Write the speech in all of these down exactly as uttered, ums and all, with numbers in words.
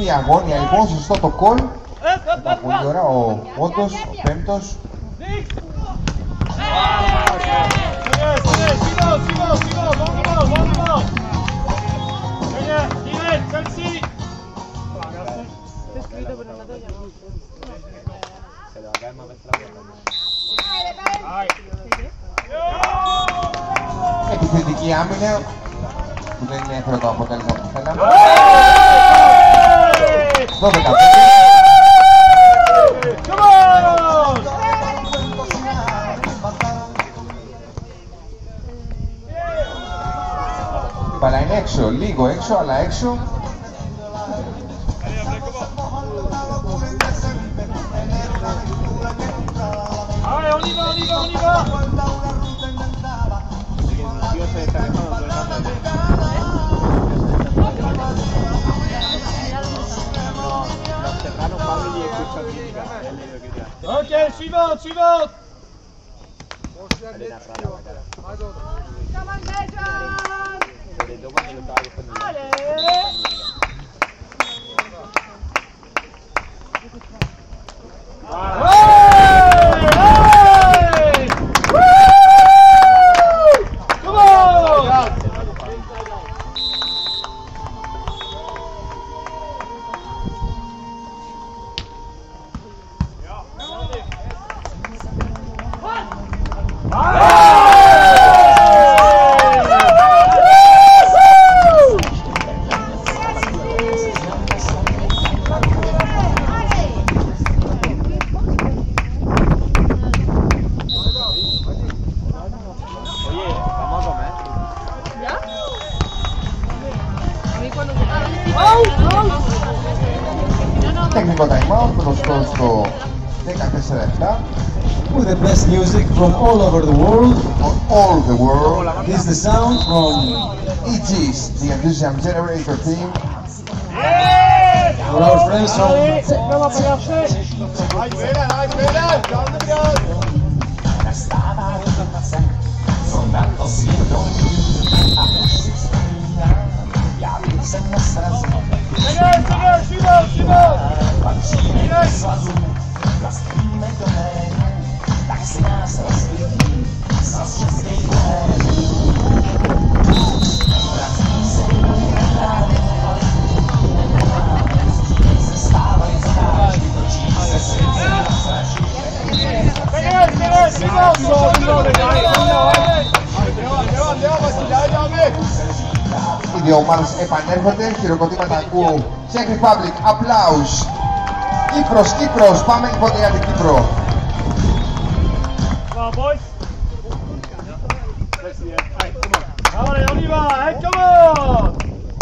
Τι αγώνια λοιπόν, σωστό το κολ. Ήταν πολύ ωραία, ο Πόντος, ο πέμπτος. Επιθετική άμυνα που δεν έφερε το αποτέλεσμα που θέλαμε. δώδεκα πέντε. Η μπάλα είναι έξω, λίγο έξω, αλλά έξω. Ok, suivante, suivante. Τεχνικό time out, γνωστό στο δεκατέσσερα επτά. With the best music from all over the world. On all the world. This is the sound from E G's, the Enthusiasm Generator team. for our friends from Οι δύο ομάδες επανέρχονται, χειροκροτήματα ακούω. Czech Republic, applause. Κύπρος, Κύπρος, πάμε λοιπόν για την Κύπρο. Allez, on y va, hein, comment?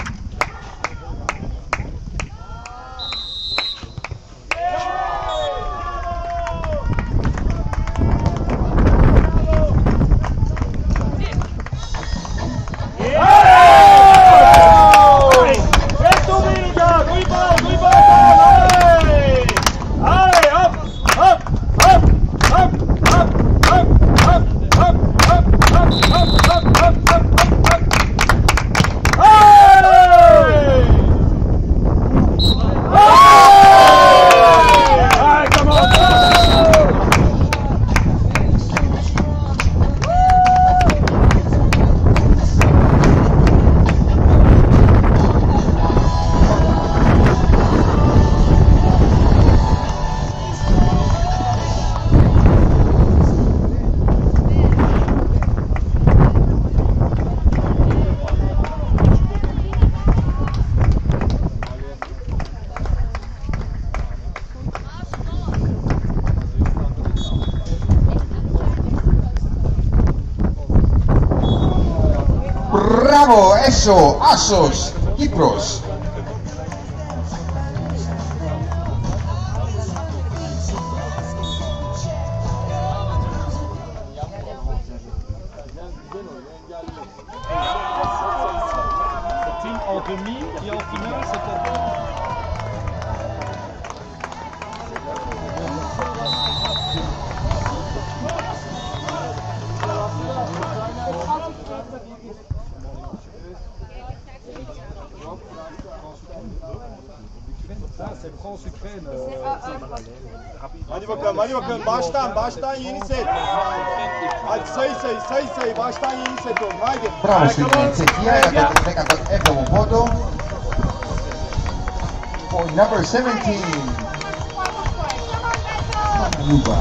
Μπράβο, έσω, άσος, Κύπρος. En demi et en finale, c'était Hadi bakalım, hadi bakalım. Baştan, baştan yeni set. Hadi sayı sayı, sayı sayı. Baştan yeni set olun. Haydi. Μπράβο στην Τσεχία για το δέκατο έβδομο πόντο. Point number seventeen. Λούμπα.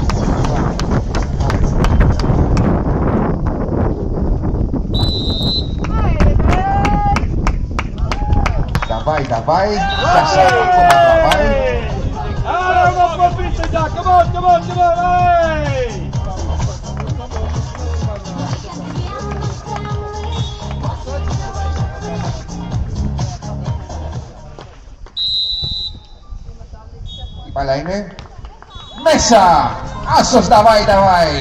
Давай, давай. Саша, ακόμα давай. Ah, uma boa pista já. Come on, come on, come on. Hey! Η μπάλα είναι μέσα. Άσος, давай, давай.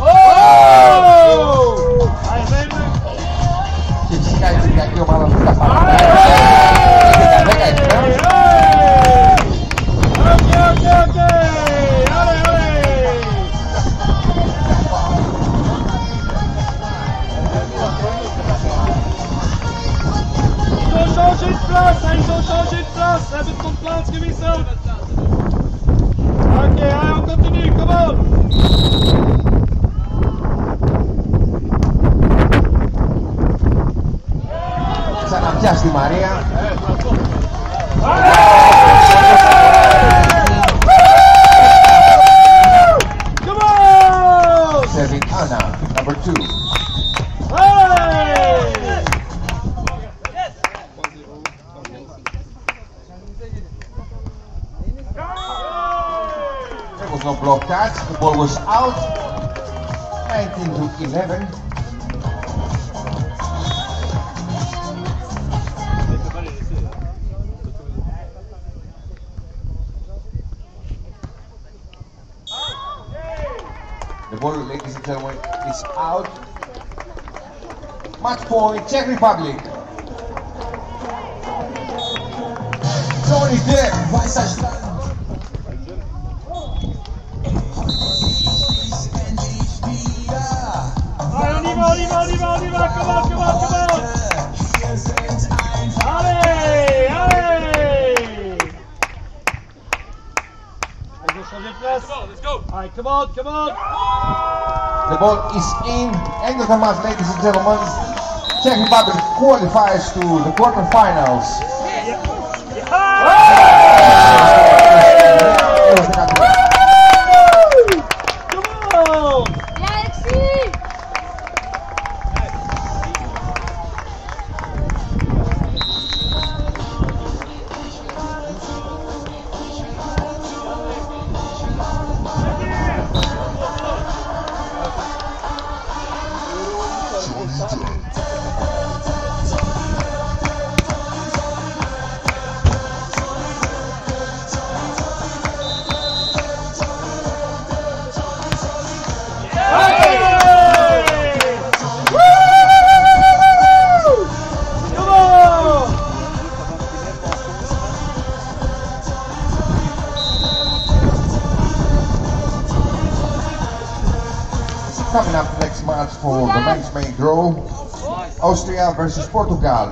Και φυσικά η Κυριακή ομάδα του τα παραδάει. δέκα δέκα έτσι. Ils ont changé de place, ça wird von Platz gewissen. Ok, allez, on continue, come on. Ξαναπιά στη Μαρία. Come on! Serving Anna, number two. Hey! There was no block touch, the ball was out. nineteen to eleven. The ball, ladies and gentlemen, is out. Match point, Czech Republic. Someone is there. Allez, on y va, on y va, on y va, on y va, come on, come on, come on. Allez, allez. Ils ont changé de place. Let's go. Allez, come on, come on. The ball is in. End of the match, ladies and gentlemen. Czech Republic qualifies to the quarterfinals. Come on. Coming up next match for the men's main draw, Austria versus Portugal.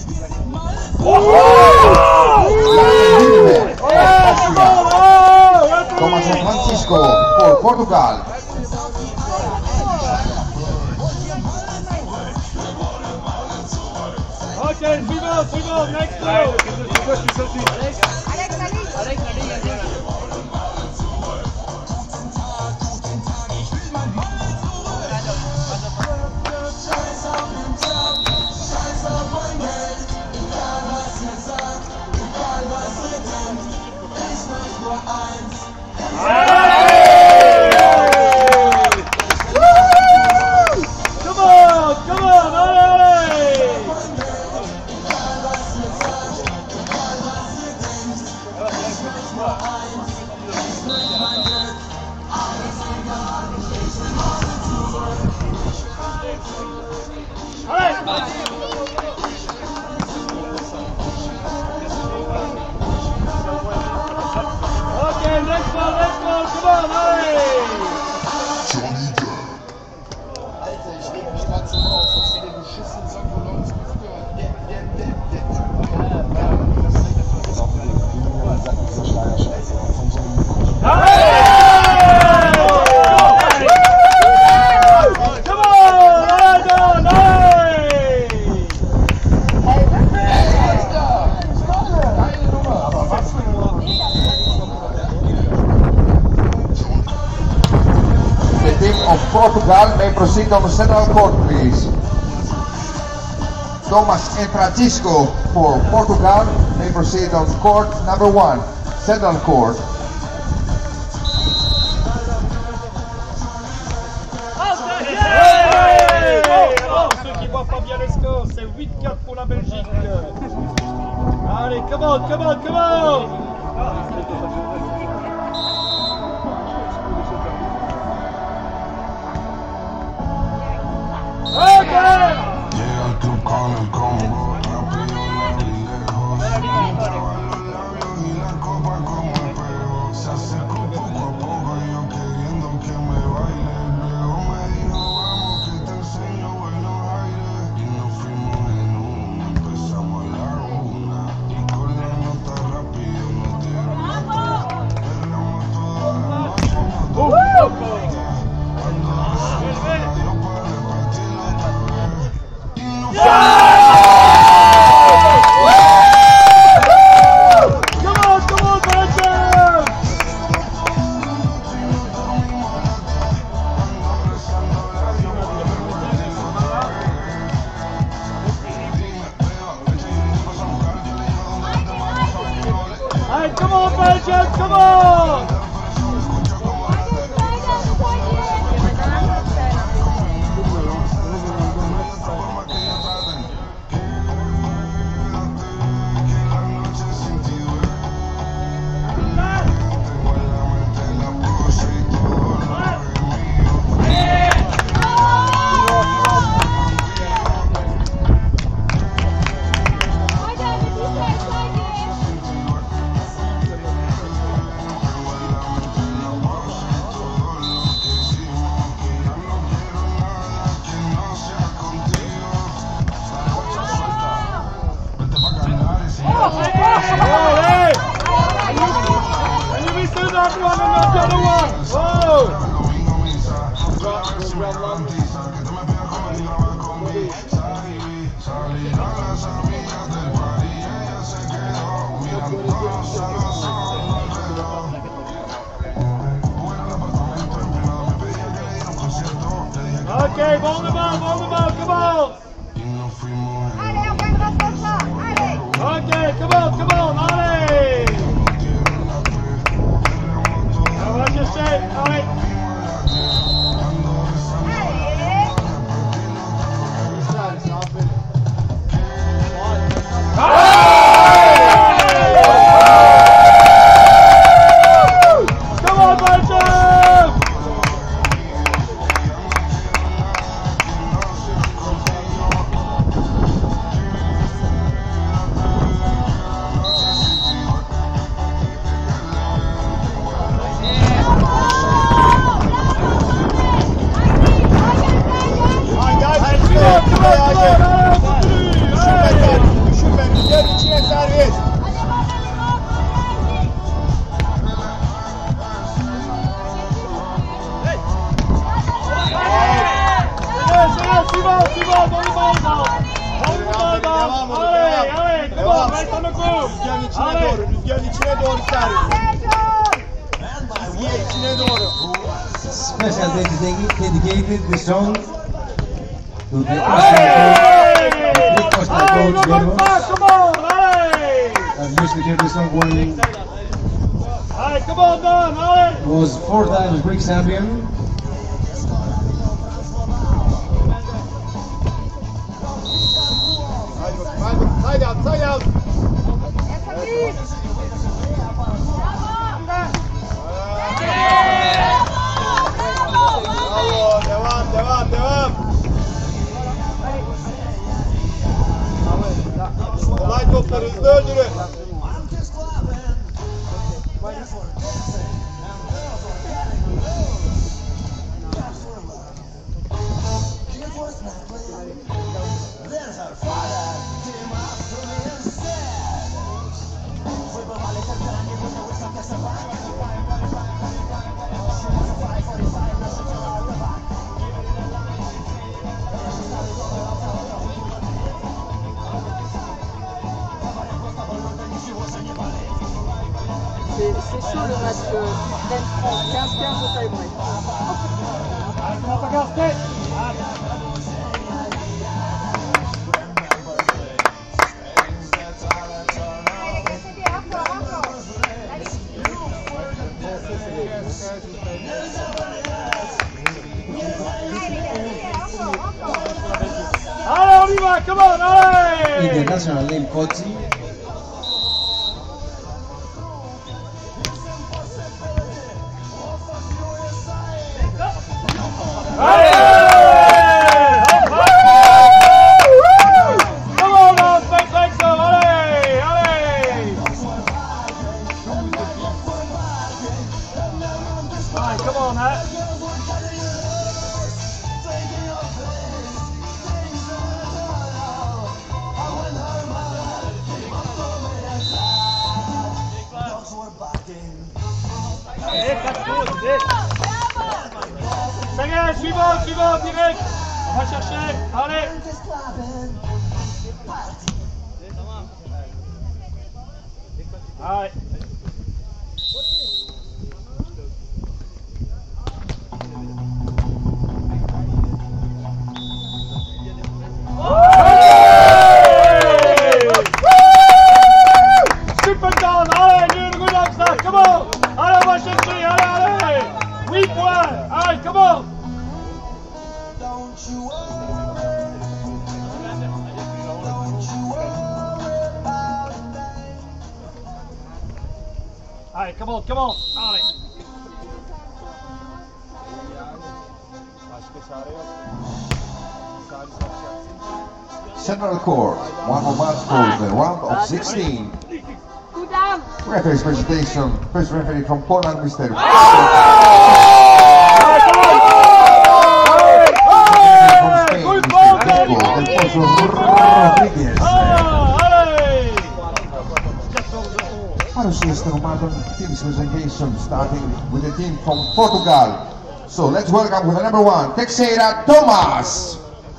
Austria. Thomas and Francisco for Portugal. Okay, suivant, suivant, next row. Come on, come on, allez! Okay, next one, next one, come on, allez! Portugal may proceed on the central court, please. Thomas and Francisco for Portugal may proceed on court number one, central court. Ceux qui voient pas bien les scores, c'est huit quatre pour la Belgique. Allez, come on, come on, come on! Llega al club con el combo, rápido, largo y lejos. Pintaba los labios y la copa como espejo. Se acercó poco a poco y yo queriendo que me baile. Luego me dijo, vamos que te enseño buenos aires. Y nos fuimos en una, empezamos a la una. Y con la nota rápido nos dieron la tres. Perramos toda la noche, nos tomamos. Cuando nos dio para repartirlo otra vez. Y nos fuimos. Come on, come on, Belgium! Hey, come on, Belgium, come on! Okay, ball the ball, ball the ball, come on! Okay, come on, come on, allez! Now watch your shape, allez! Come on, Belgium! Rüzgarın içine doğru, rüzgarın içine doğru servis. Çizgiye içine doğru. Special dedicated the song to the Costa Coach Demos. I used to hear the song when was four times Greek champion. Side out, side out. Bravo, devam, devam, devam. Kolay topları hızlı öldürün. C'est chaud le match euh, quinze quinze au tie-break. Allez, on y va, come on, allez! International name Kotsi. Allez! Come on, now, fake, fake, so, allez, allez! Allez, come on, hein? Ça y est, suivant, suivant, direct. On va chercher, allez. Allez. Super down, allez, du good up ça, come on. Allez, on va chercher, allez, allez. huit points, allez, come on. Allez, come on, come on, allez. Central Court, one more match for the round of sixteen. Referee's presentation, first referee from Poland, Mister From Spain, Mister Diego Rodriguez. Parusiesta Modern Team's presentation, starting with the team from Portugal. So let's welcome with the number one, Teixeira Thomas.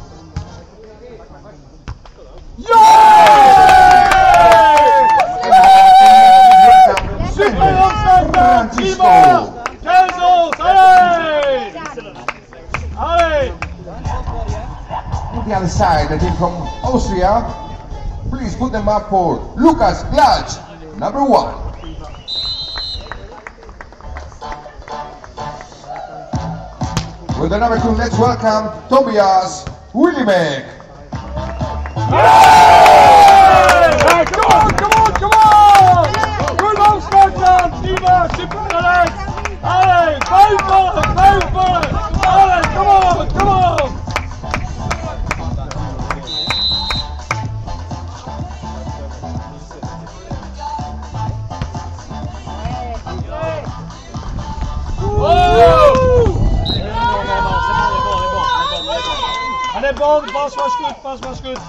Francisco! quinze, allez! Allez! On the other side, the team from Austria, please put them up for Lukas Glach, number one. With the number two, let's welcome Tobias Willimek. Hey, come on, come on, come on! Good old Scotland, Eva, super Alex! Allez, Viper, Viper! Allez, come on, come on! Allez, bon, passe, passe, good, passe, passe, good.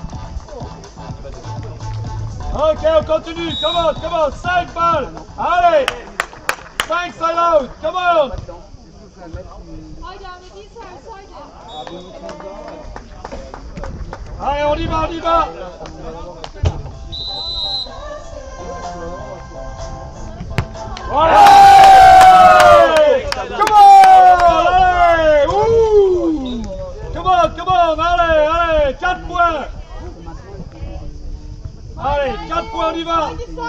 Ok, on continue, come on, come on, cinq balles, allez, cinq side out, come on. Allez, on y va, on y va. Allez, come on, allez, ouh, come on, come on, allez, allez, quatre points. Allez, quatre points, on y va.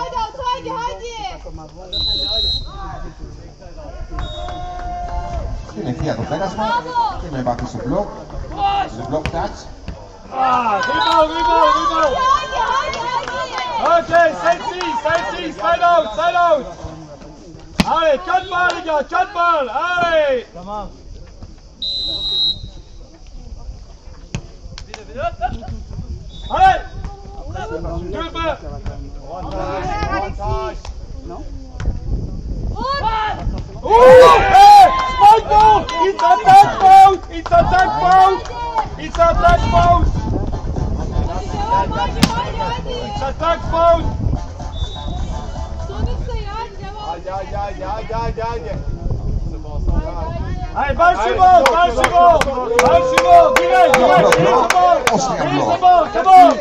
Tiene fiato Pegasma, tiene back su block, the block touch. Ah, rebound, rebound, rebound. Ok, side-ci, side-ci, side out, side out. Allez, quatre balles les gars, quatre balles, allez. Allez. Deux balles. Ouh, hey, spike ball. It's attack mode. It's attack mode. It's attack mode. It's attack mode. Allez, balle suivante, balle suivante, balle suivante, direct, direct, direct, c'est bon, c'est bon.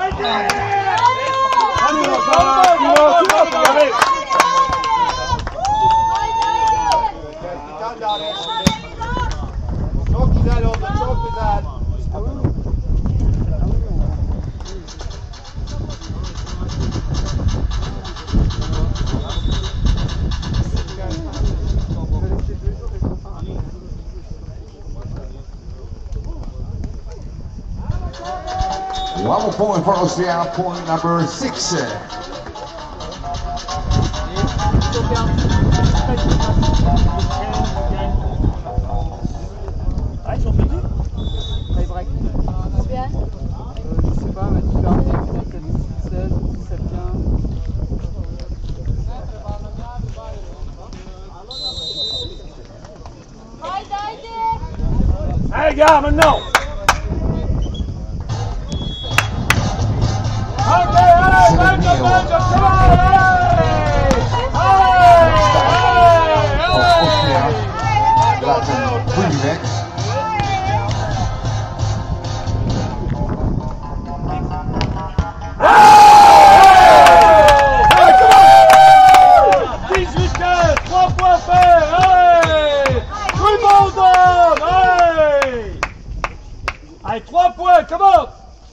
Çok güzel oldu, çok güzel. One more point for Austria, point number six. Ah, ils sont finis? Combien? Je sais pas, mais tu fais seize, dix-sept, quinze. Allez, gars, maintenant! Allez, allez, allez, allez, Latin remix. dix-huit quinze, trois points faits, allez! Tout le monde donne, allez! Allez, trois points, comment?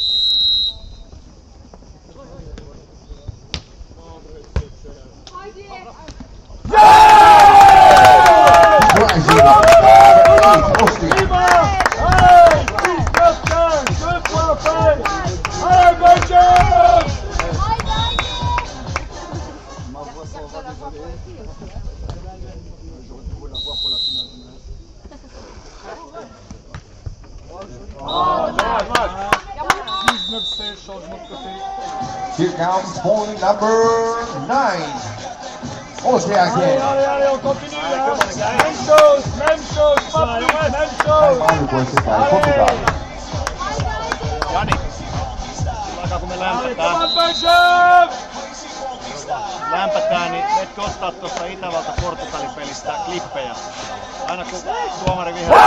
Here comes point number nine. Austria Allez, again. allez, allez, on continue là. Même chose, même chose, pas plus, même chose. Time out requested by Portugal. Jani, aika kun me Allez, lämpätään, come on, Belgium! lämpätään, niin etkö ostaa tuosta Itävalta-Portugali-pelistä klippejä? Aina kun tuomari vihreä.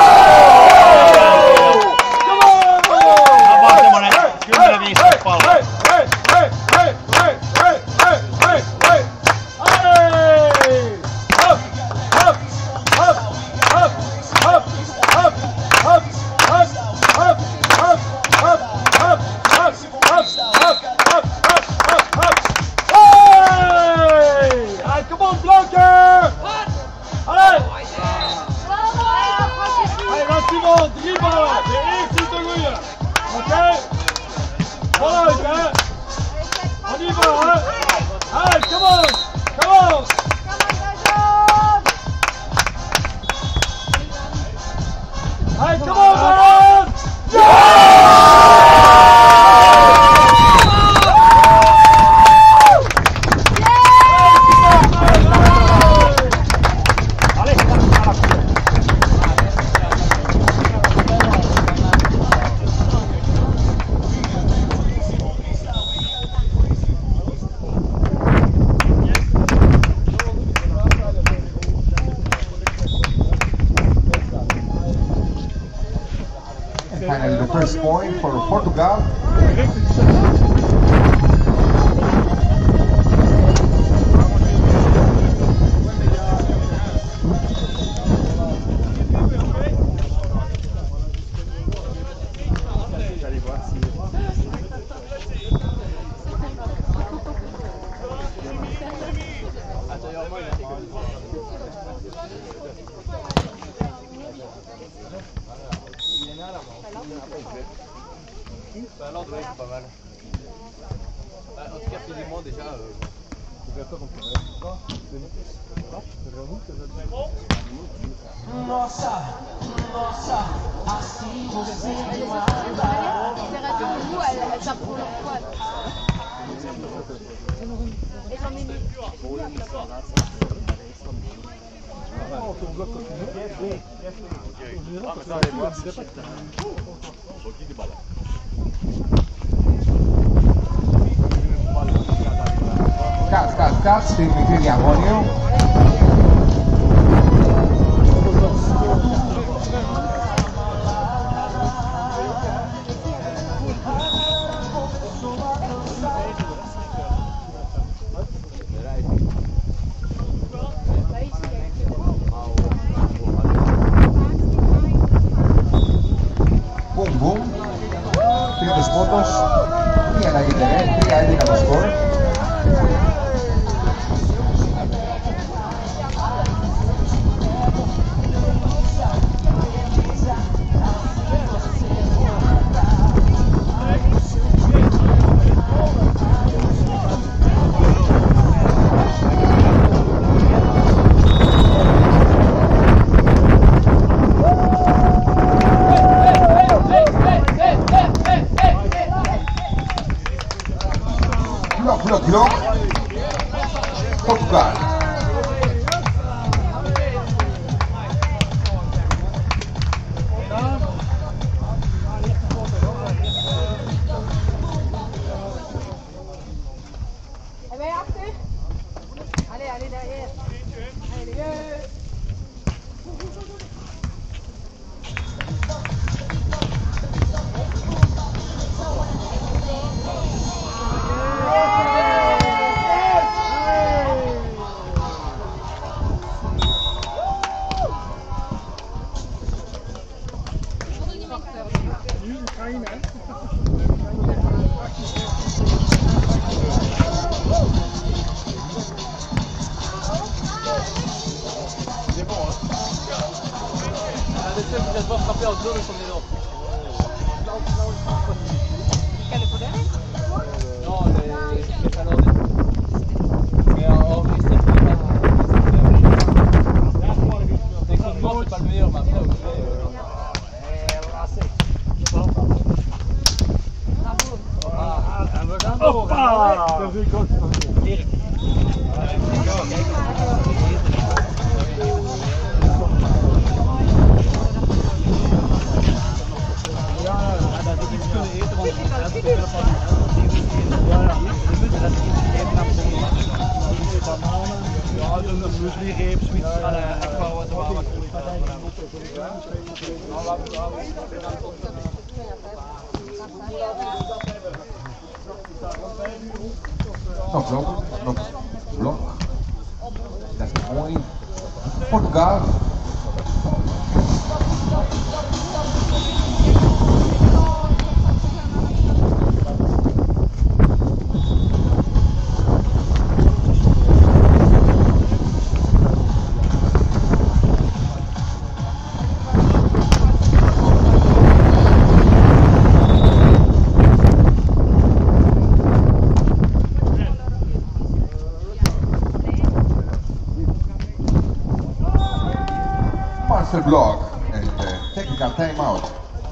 Tää on vaan semmonen kymmenen viisitoista pallo. Hei, hei, hei, hei, hei, hei, hei, hei, hei! Allez! Hop, hop, hop, hop, hop, hop, hop, hop, hop, hop, hop, hop, hop, hop, hop, hop, hop, hop. Hey! Allez, come on, Blanquer! Allez! Allez, la suivante, dribble, et exit de Gruyère. Ok? Voilà, les gars. On y va, hein? Allez, commence! Commence! Allez, commence, Baron! Finally, the first point for Portugal. Cats, cats, cats, still Miguel on you. Portugal. Allez, allez derrière. Allez les gars. Je vais devoir frapper en zone comme les autres. Non, les, les Finlandais. Mais en vrai, c'est pas le techniquement, c'est pas le meilleur, mais après, au No block, no block. That's the point. Portugal. Block and uh, technical timeout.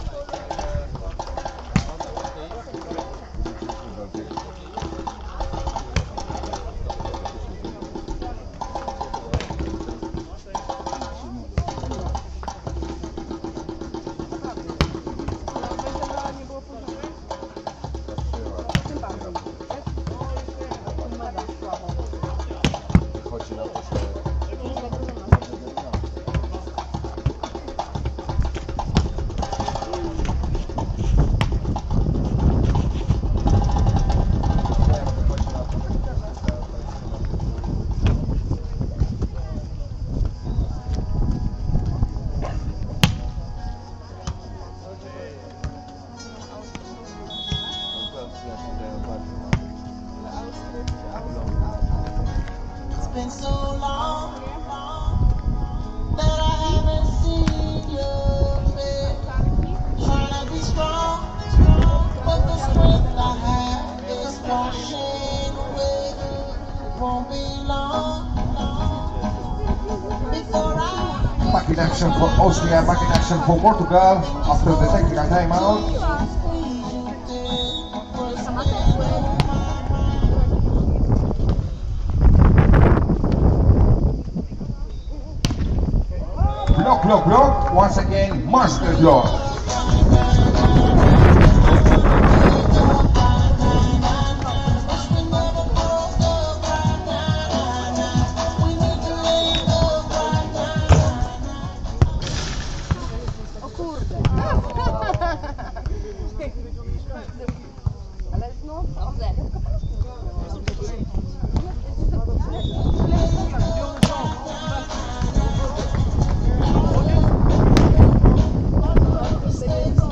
Been so long that I haven't seen your face. Trying to be strong, but the strength I have is washing away. It won't be long before I. Back in action for Austria, back in action for Portugal after the technical timeout. Block, block, block. Once again, master block. O kurde. Ale no, dobrze. Thank you.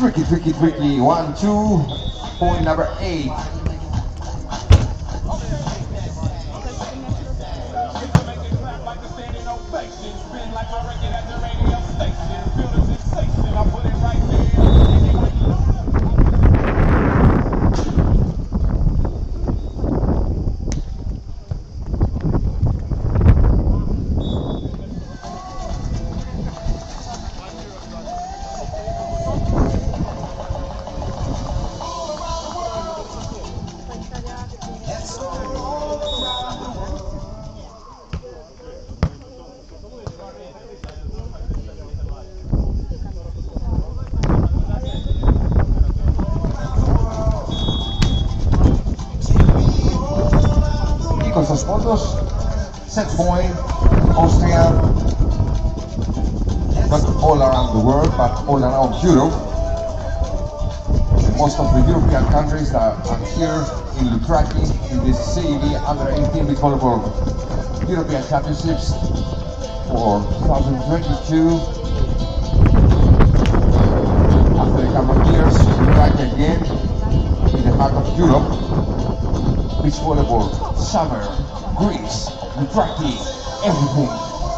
Tricky, tricky, tricky. One, two. Point number eight. Esos fondos, set point, Austria, not all around the world, but all around Europe. Most of the European countries are, are here in Loutraki in this C E V under eighteen beach volleyball European Championships for twenty twenty-two. After a couple of years, Loutraki again in the heart of Europe. Beach volleyball, summer, Greece, Loutraki, everything.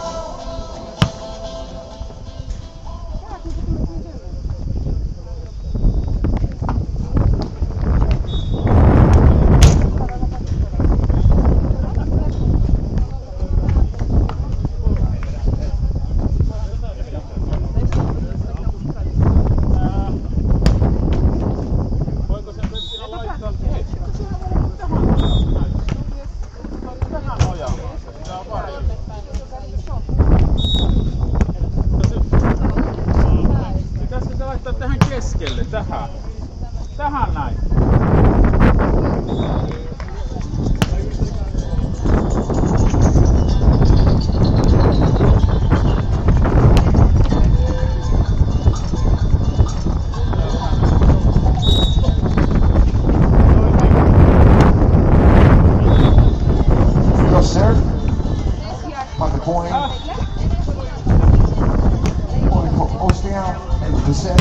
Tähän keskelle, tähän. Tähän näin. Cross serve. On the point. Point for Austria and the set.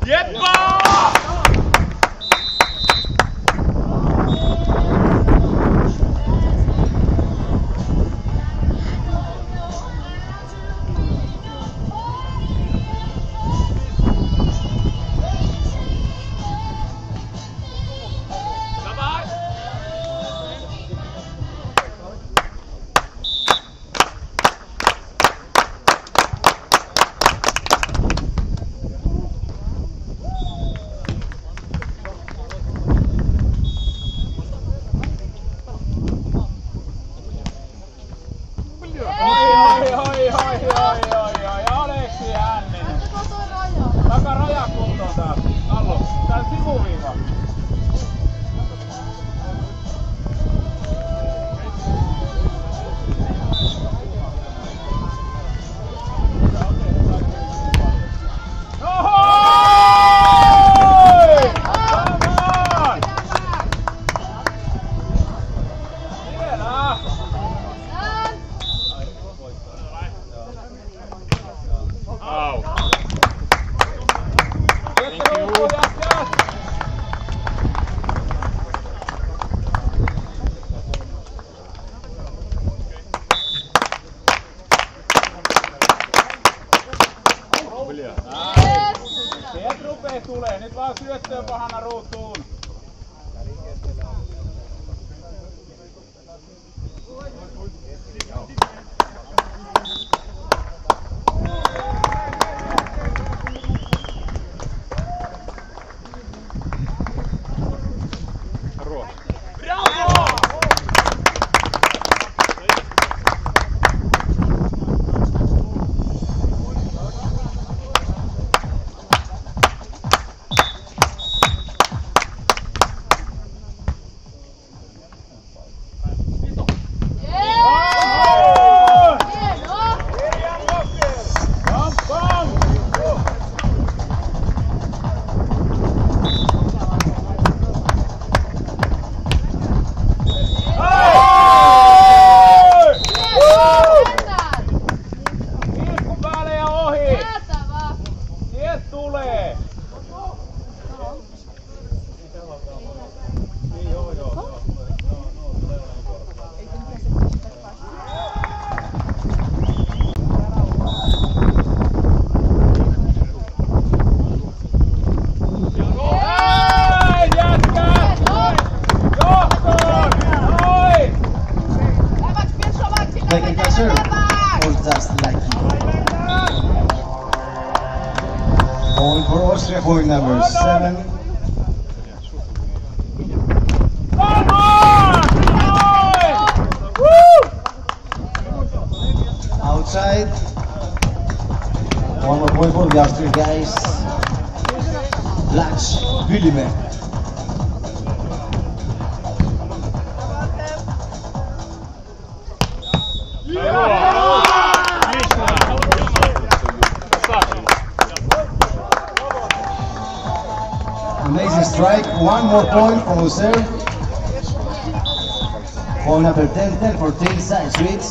Sieltä rupee tulee, nyt vaan syöttöön pahana ruutuun. Point for Austria, point number seven. Outside. One more point for the Austrian guys. Lach Williman. Amazing strike, one more point from the serve. Point number ten, ten fourteen, side switch.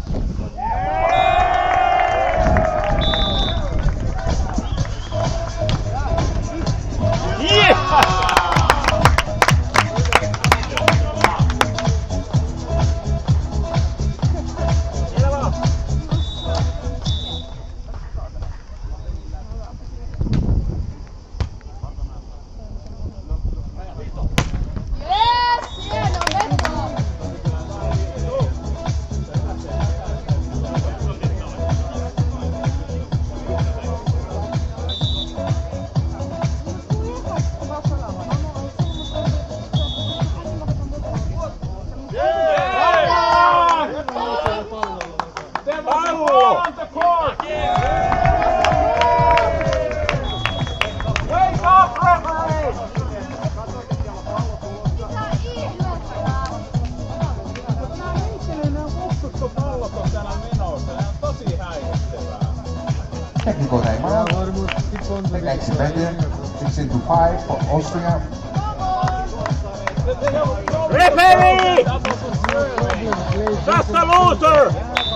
Technical timeout. The next event, six into five for Austria. Referee! That's the loser!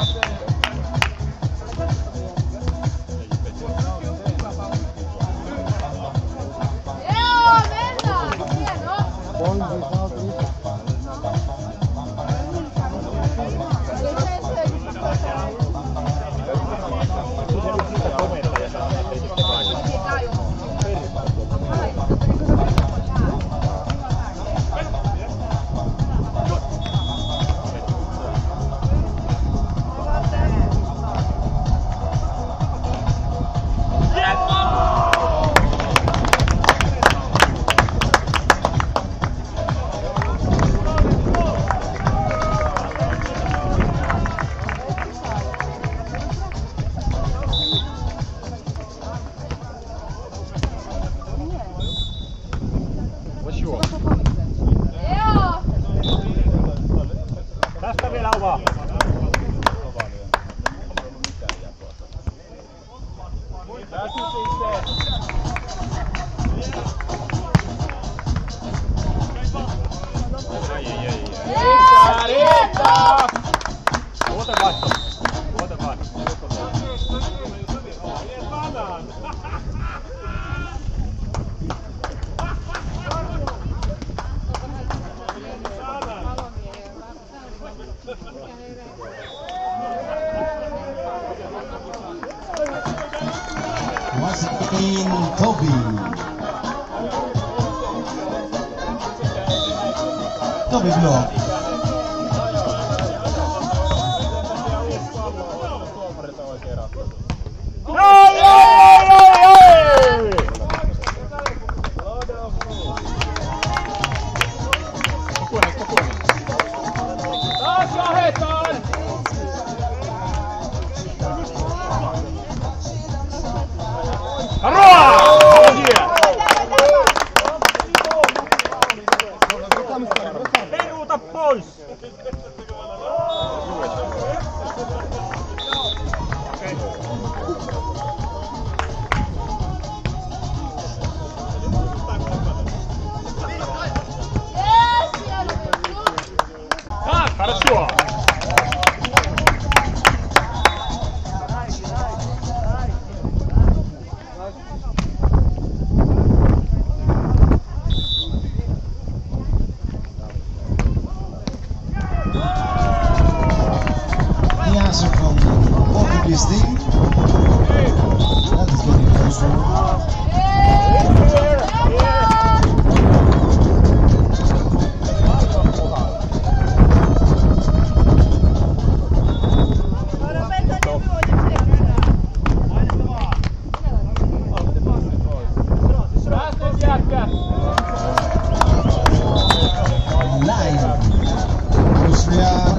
Tästä vielä avaa. Riittää, riittää! Vuote vaihto. Vuote vaihto. Once again, Toby. Toby block. Ei, ei, ei, ei! Taas lähetään! Peruuta pois! Ah, хорошо! The answer from Portuguese team. That is getting closer. Live. Austria.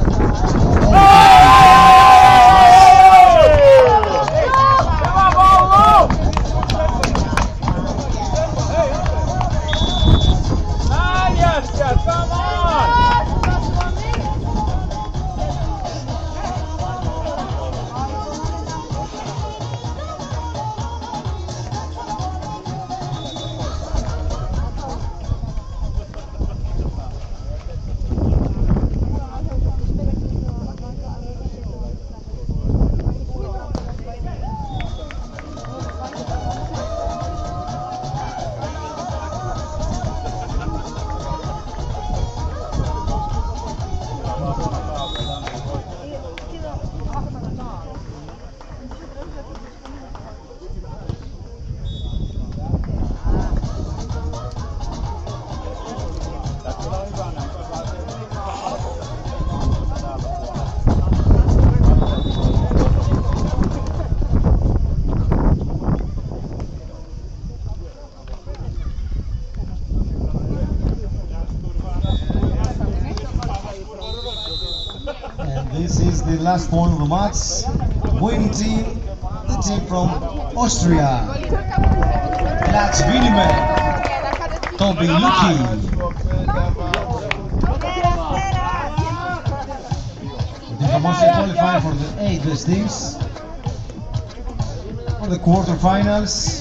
last point of the match. Winning team, the team from Austria. Platz Winnipeg, Toby Luki. The Famosi qualify for the eight best teams for the quarterfinals.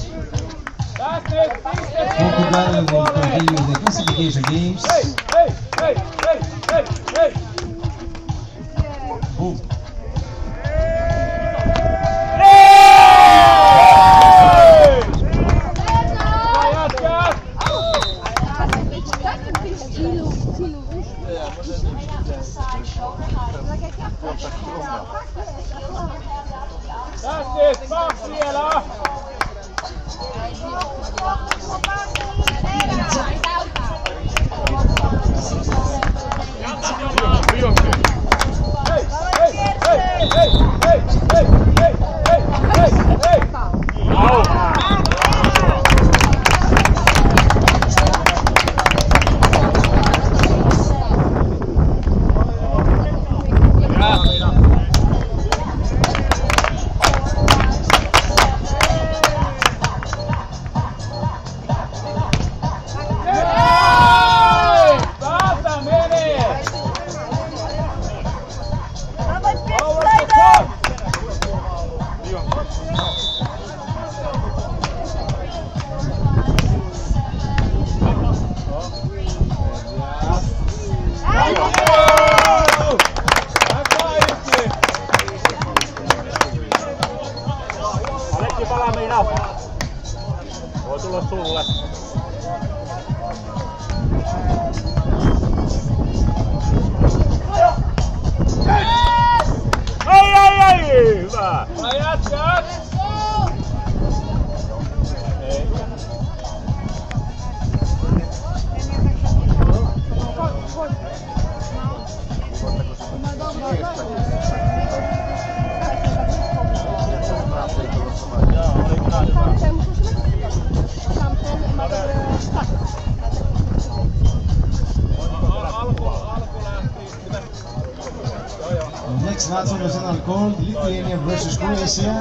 Portugal will continue the classification games. Hey, hey, hey, hey, hey. Boom. That's it, fuck siellä! Hey, hey, hey, hey, hey, hey, hey, hey, hey, hey! Au! Alekki valmiina. Voi tulla sulle. Ai ai ai! Hyvä! Ajat jat! Ei. Next match on the channel called Lithuania versus Croatia.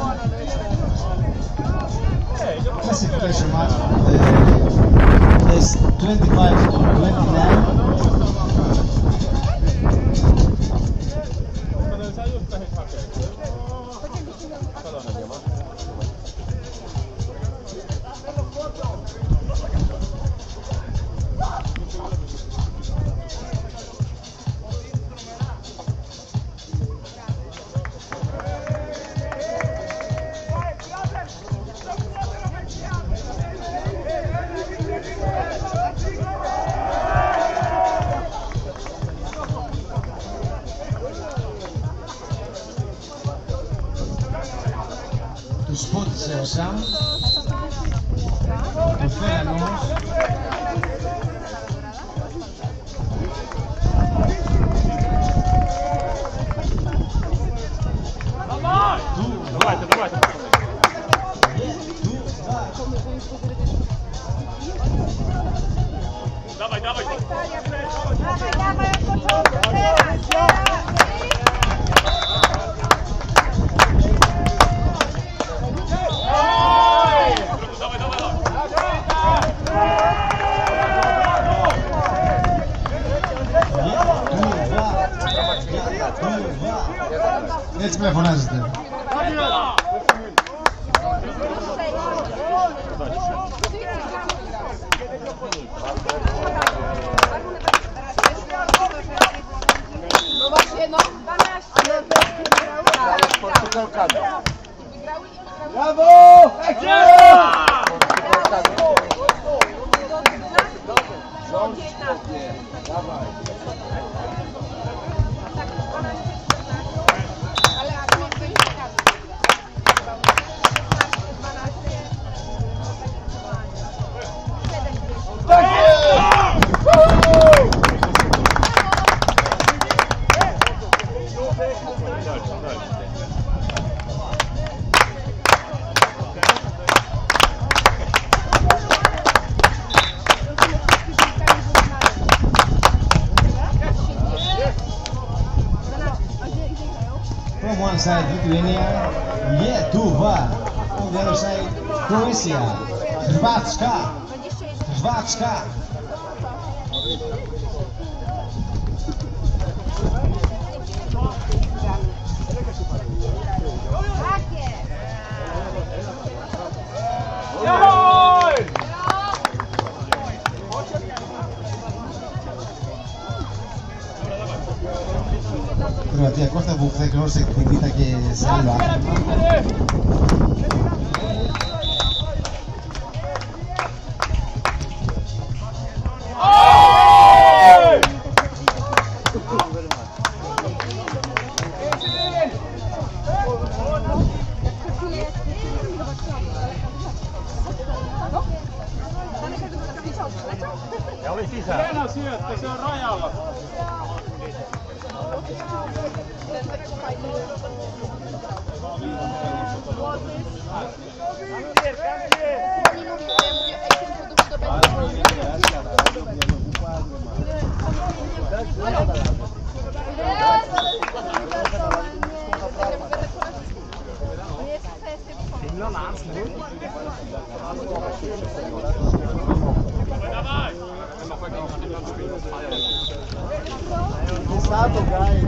Classification match for the place twenty-five to twenty-nine. To spot uh, sound, to fair nose. Давайте, давайте. Давай, давай. Давай, давай, Έτσι με φωνάζετε. Brawo! side, Lithuania, Lietuva. On the other side, Croatia, Hrvatska, Hrvatska. Κροατία Κώστα που χθε γνώρισε την Β' και σε άλλο άθλημα. Ja oli sisään. Hieno syöttö, se on rajalla. Stato Gai.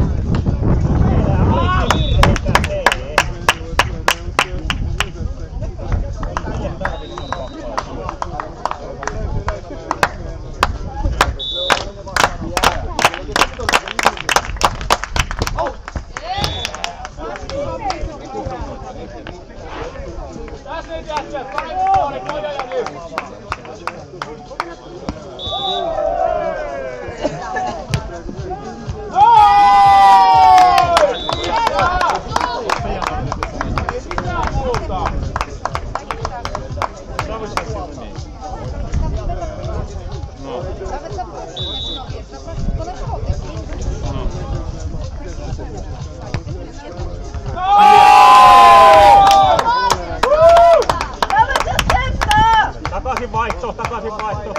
Takaisin vaihto, takaisin vaihto.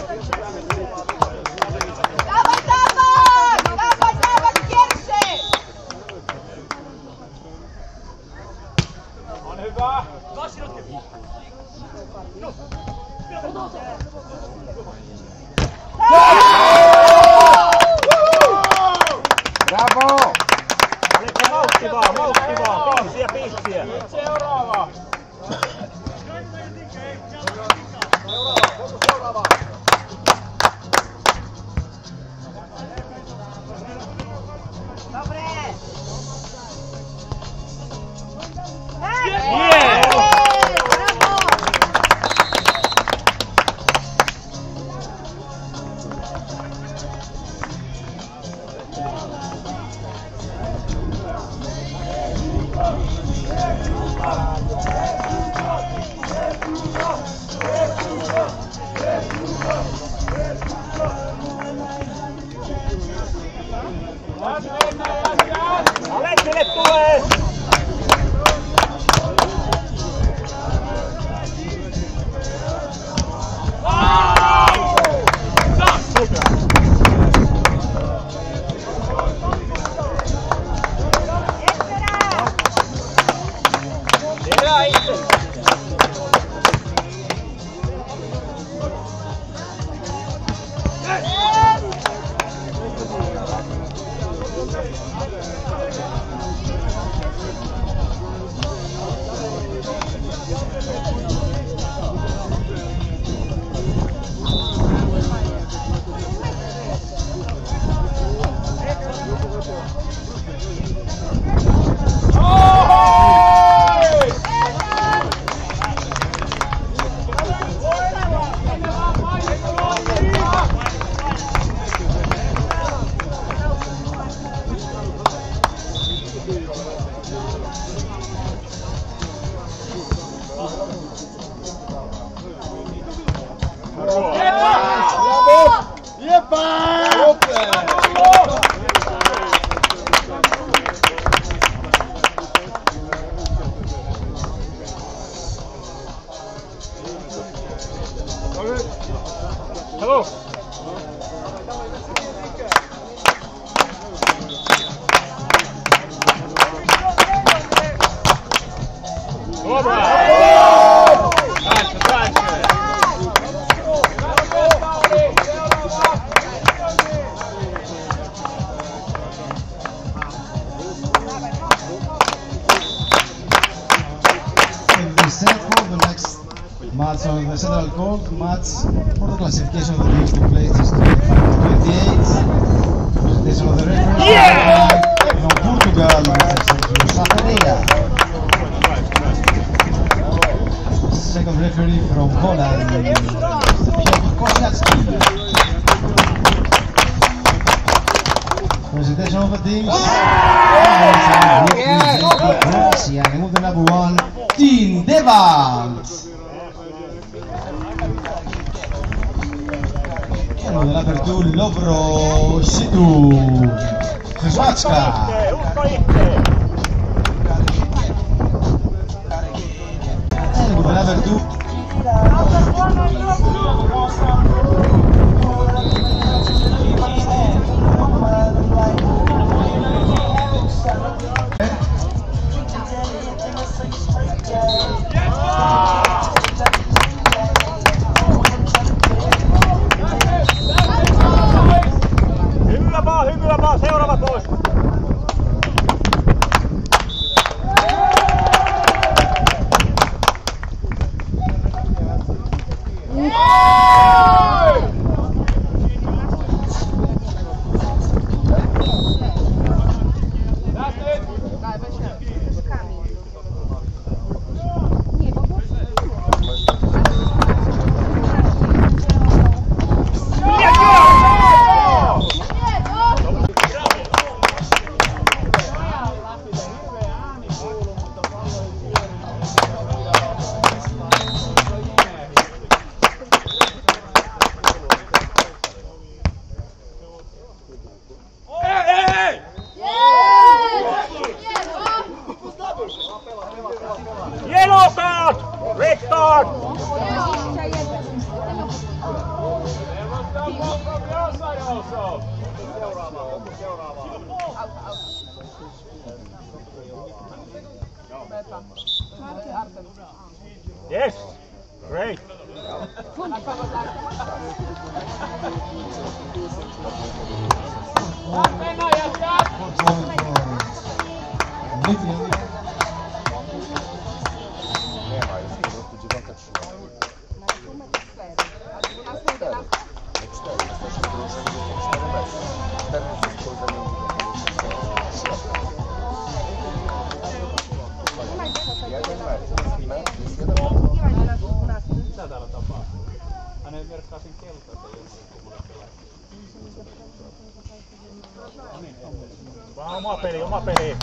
Dawaj, dawaj! Dawaj, dawaj, pierwszy! On hyvä. Bravo! Oliko mautti vaan, mautti vaan. Piissiä, piissiä. Seuraava. Dobre! Yeah! Brawo! Aleksille tulee! Hyvä itse! Match on the Central Court, match for the classification of the league to places twenty-eight. Presentation of the referee yeah! from Portugal, Sergio Safaria. Second referee from Holland, Piotr Kosiacki. Presentation of the teams. Croatia, remove the number one, Team Devant. Number two, Lovro Situ Hrvatska. And with number two, seuraava pois. Yellow card! Red card! Yes! Great! Hänen merkkaa sen keltaisen vaan oma peli, oma peli.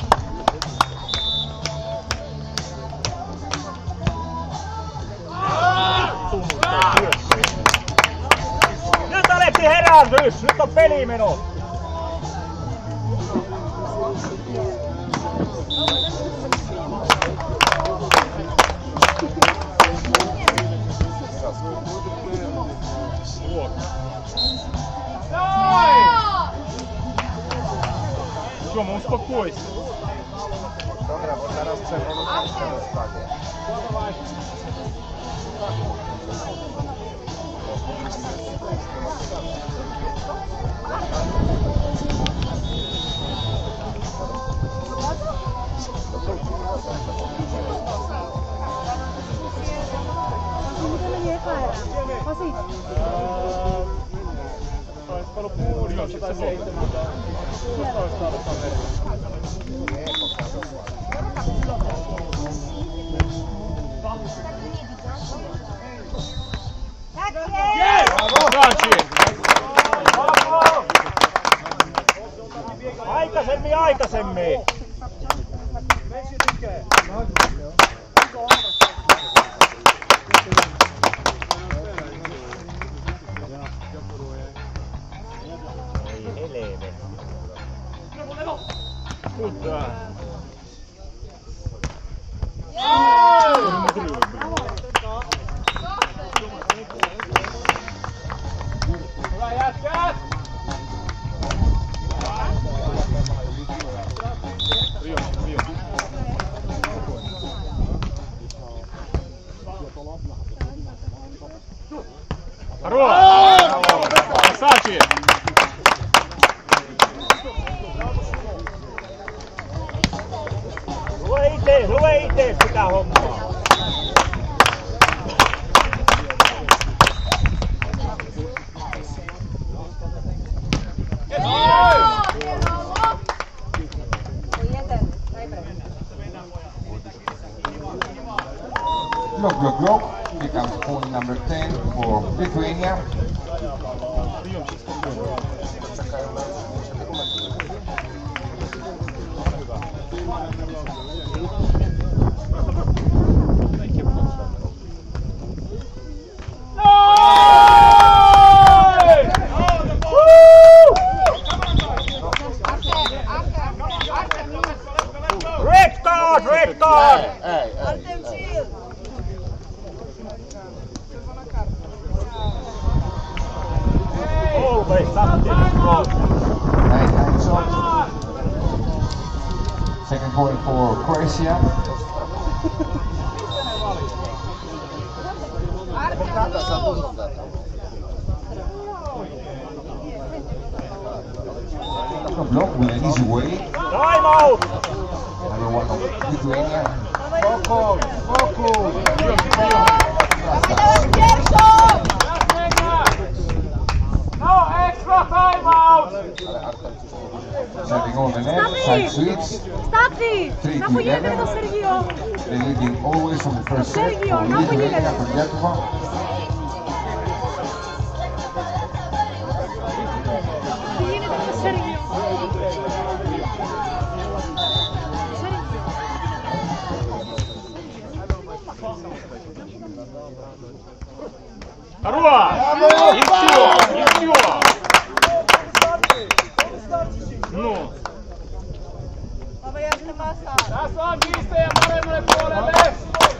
Nyt Aleksi herätys! Nyt on peli meno! Тёма, успокойся. Taisi olla puolikas tai seitsemän. Taisi saada kaveria. Aikaisemmin, aikaisemmin! Good. Hyvä jätkät! Rio, Rio. tee sitä hommaa. Block, block, block. Becomes point number ten for Lithuania. Red card, red card! Always something wrong. Nice hands up. Second point for Croatia. A block with an easy way. Time out! Another one of Lithuania. Focus, focus. No extra time out! Serving on the net, side switch. Stati! three to Napojete do eleven. Sergio! They're leading always on the first set Sergio, for Napoli Lithuania level. from Yakova. Napojete do Sergio! Arua! Insiua! Insiua! No! Tässä on pistejä paremmalle puolelle!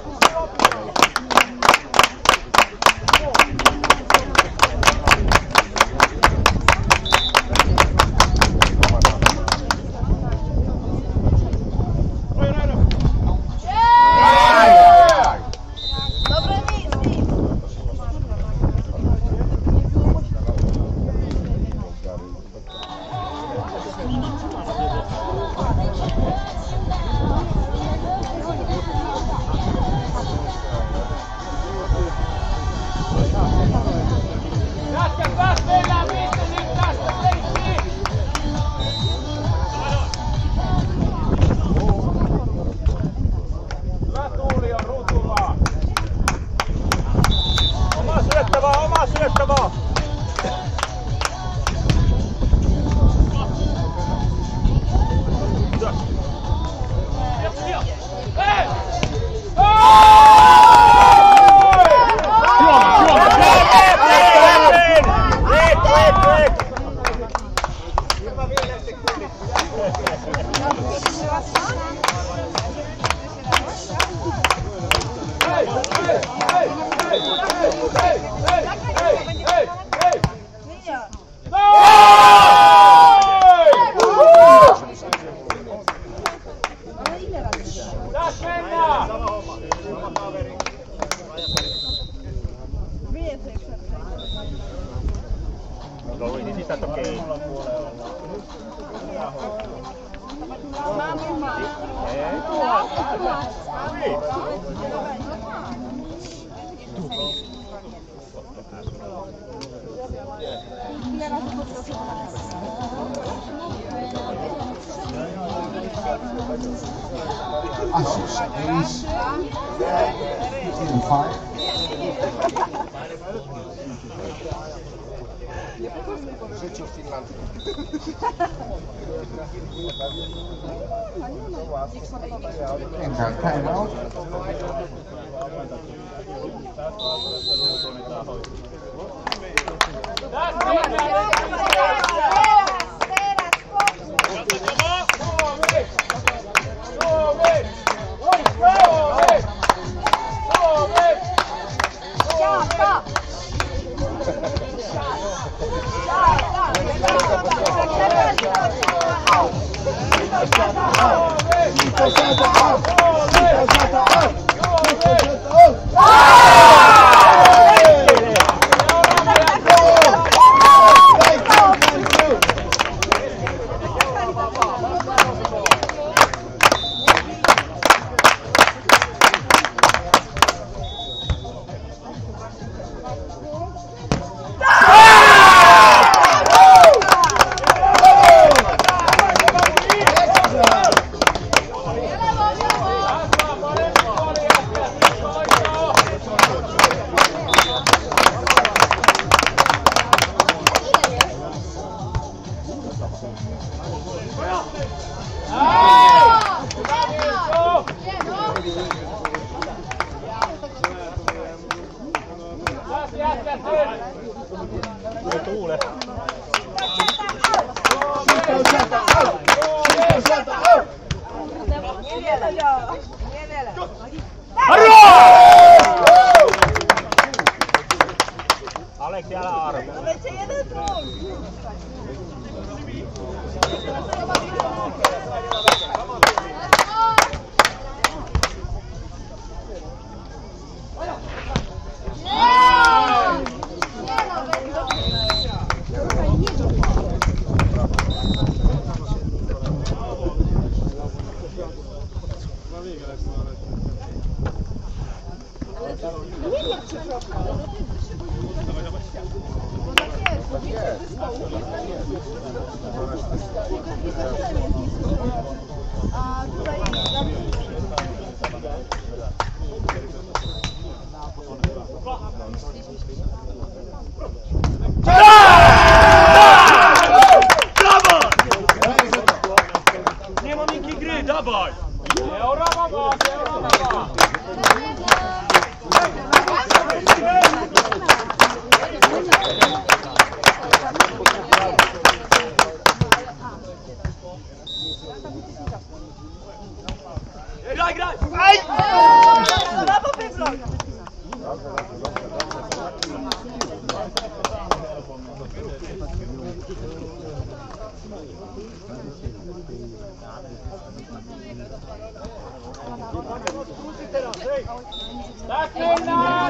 Asus Ace fifteen five. And our timeout. Go! Macie jeden punkt! A tutaj Nie ma miękkiej gry, dawaj! Eurawa was, eurawa was! Graj, graj! Aj! brawo, Pędzlok! Tak, Lena!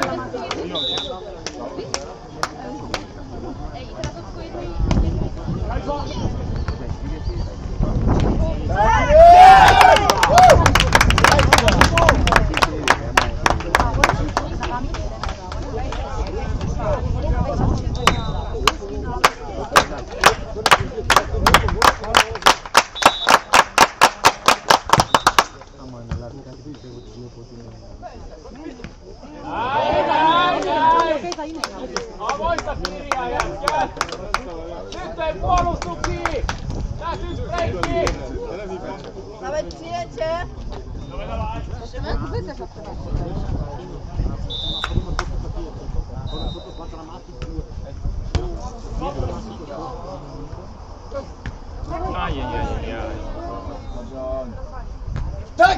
Avoista kirjaa jätkät! Nyt ei puolustuksiin! Tää yks breikki! Nawet przyjecie! Aj, aj, aj, aj. Tak!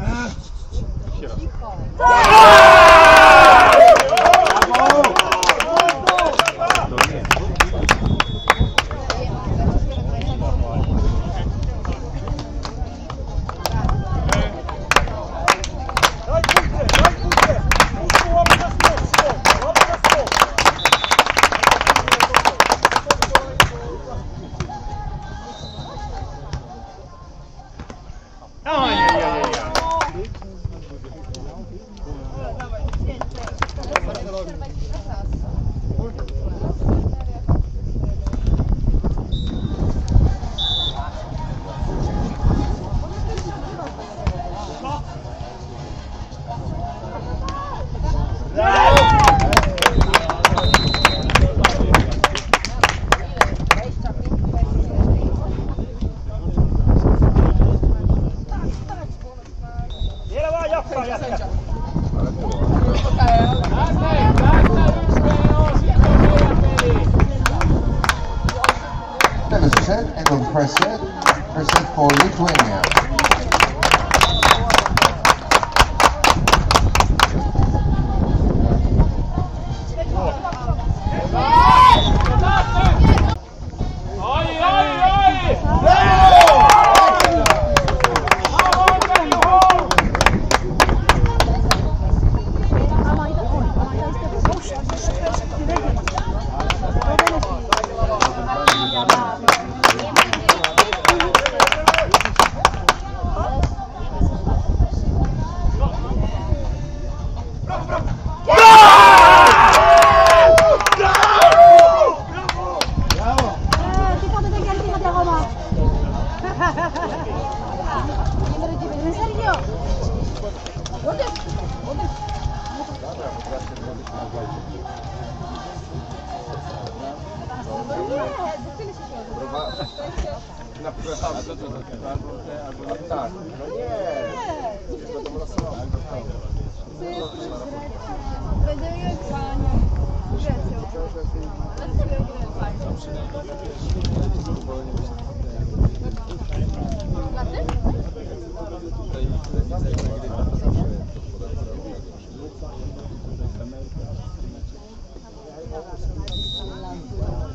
That was set and on press set. Press set for Lithuania. Oj, oj, oj! ¿En serio? ¿Dónde? ¿Dónde? Będę panią Grecją. Laty?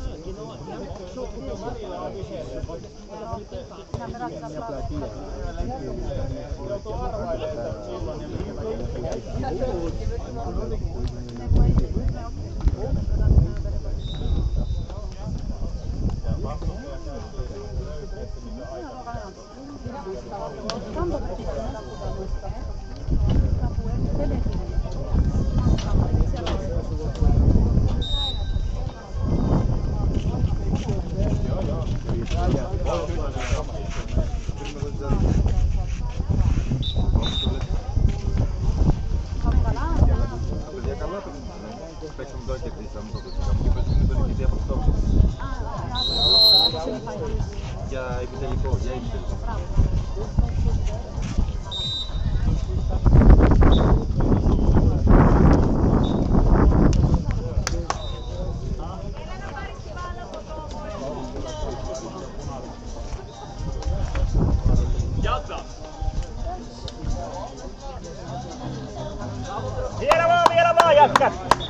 jätkät!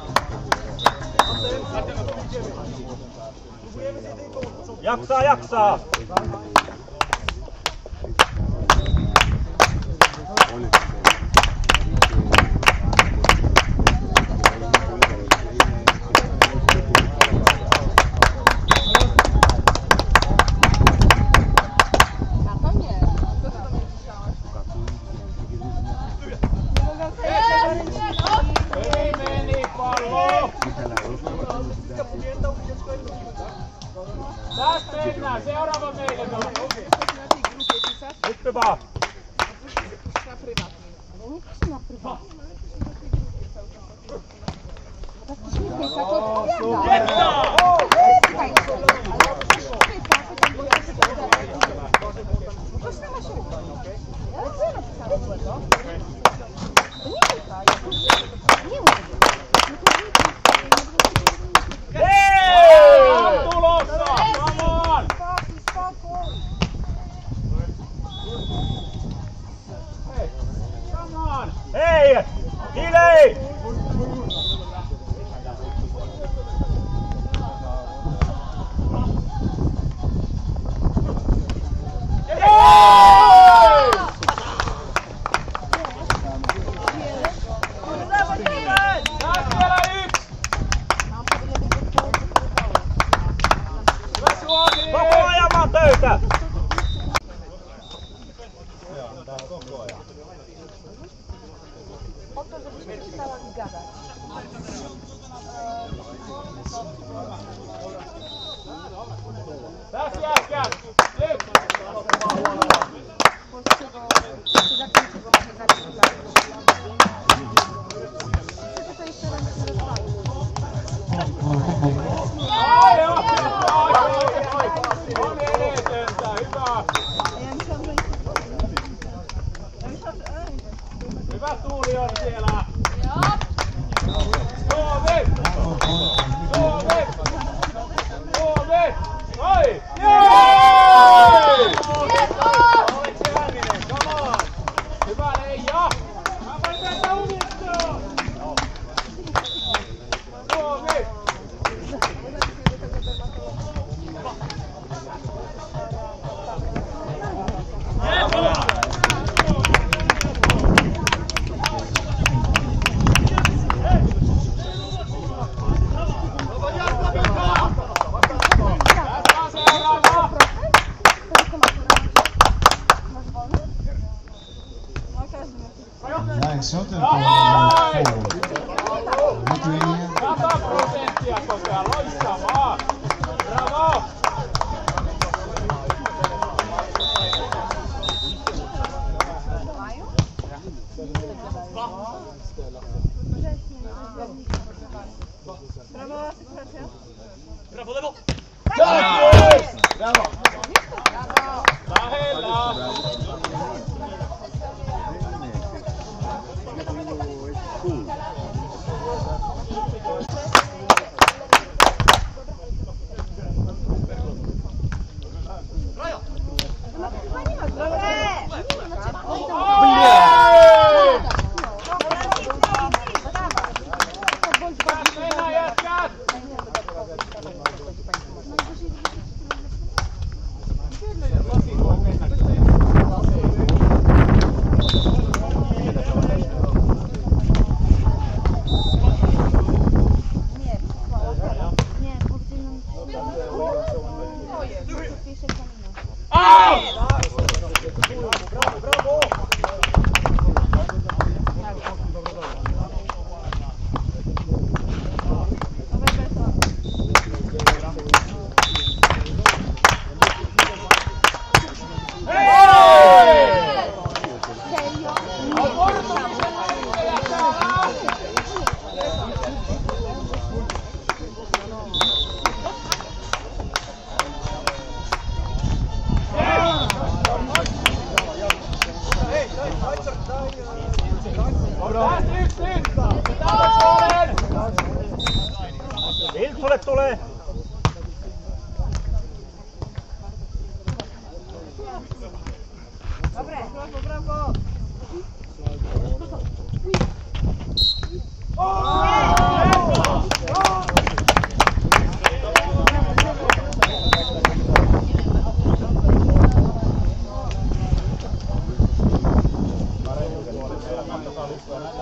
Jaksaa, jaksaa! Tästä mennään, seuraava meille. Nyt vaan. Hei! Hilei! Koko ajamaan töitä! O to, żebyś nie przestała mi gadać. Tak, jak, jak! Hyvä tuuli on siellä! Suomi! Suomi! Suomi! Oi! Jee! Olet Järvinen, come on! Hyvä Leija! Mä voin tästä uudistua! Suomi! Nice shot and four. Lithuania. Sata prosenttia kokea, loistavaa! Bravo! Brawo, lewo! Tak jest! Brawo! Lähellä! Iltsulle tulee! Dobre, brawo, brawo! Oh!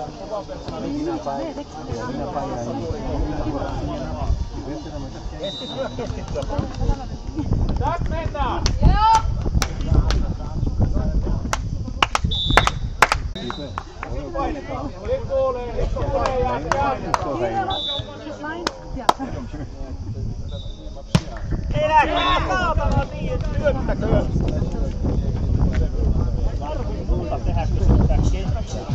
Keskittyä, keskittyä. Tästä mennään! Painetaan. Nyt kuulee, nyt kuulee jätkää. Eläkää saatana niin, syöttäkö! Tarvii muuta tehdä kysyttää kenttää.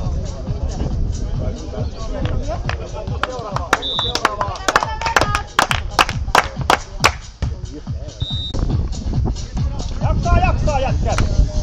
Seuraava, seuraava. Jaksaa, jaksaa jätkät!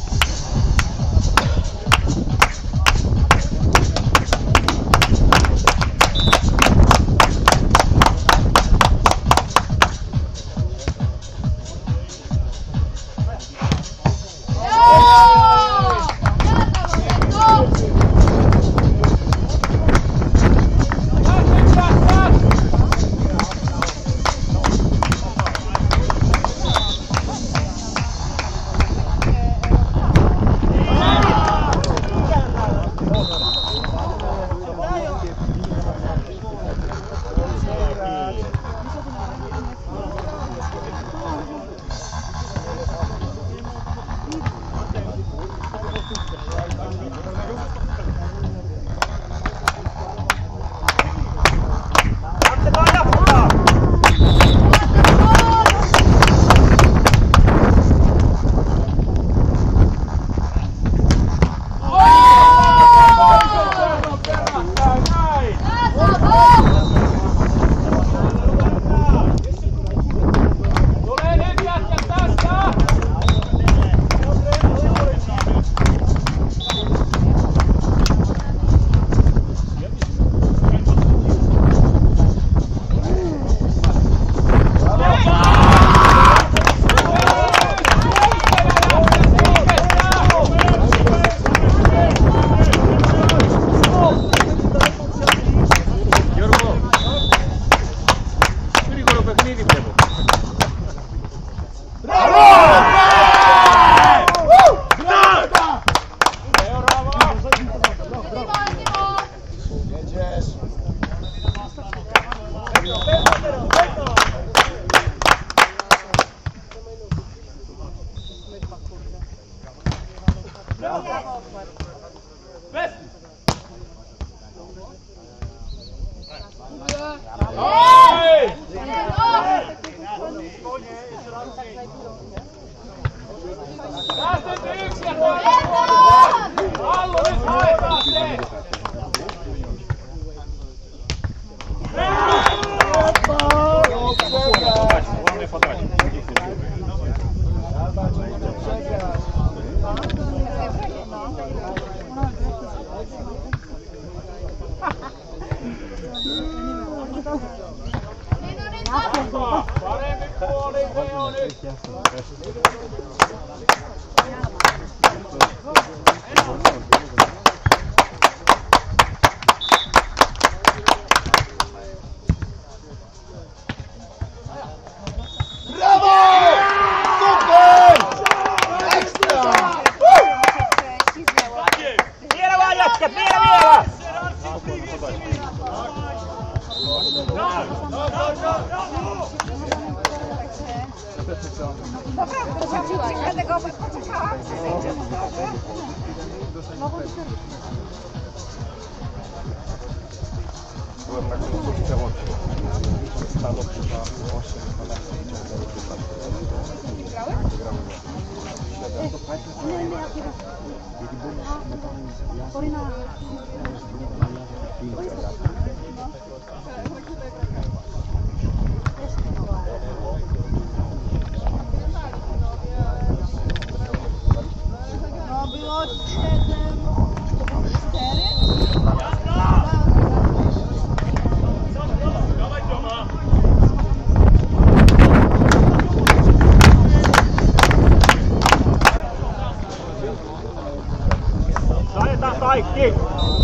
Kaikki!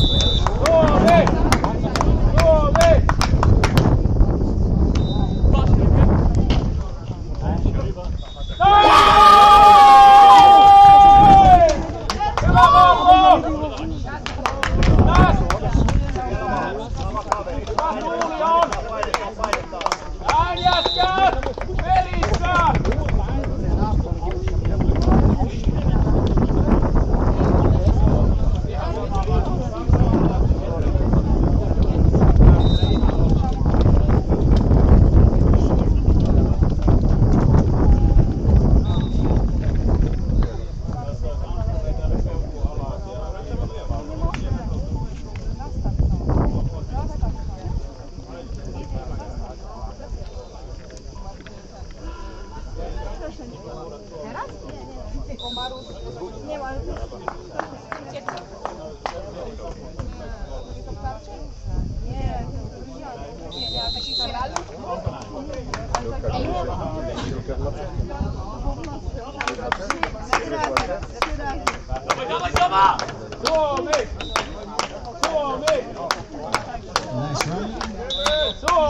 Suomi! Suomi! Hyvä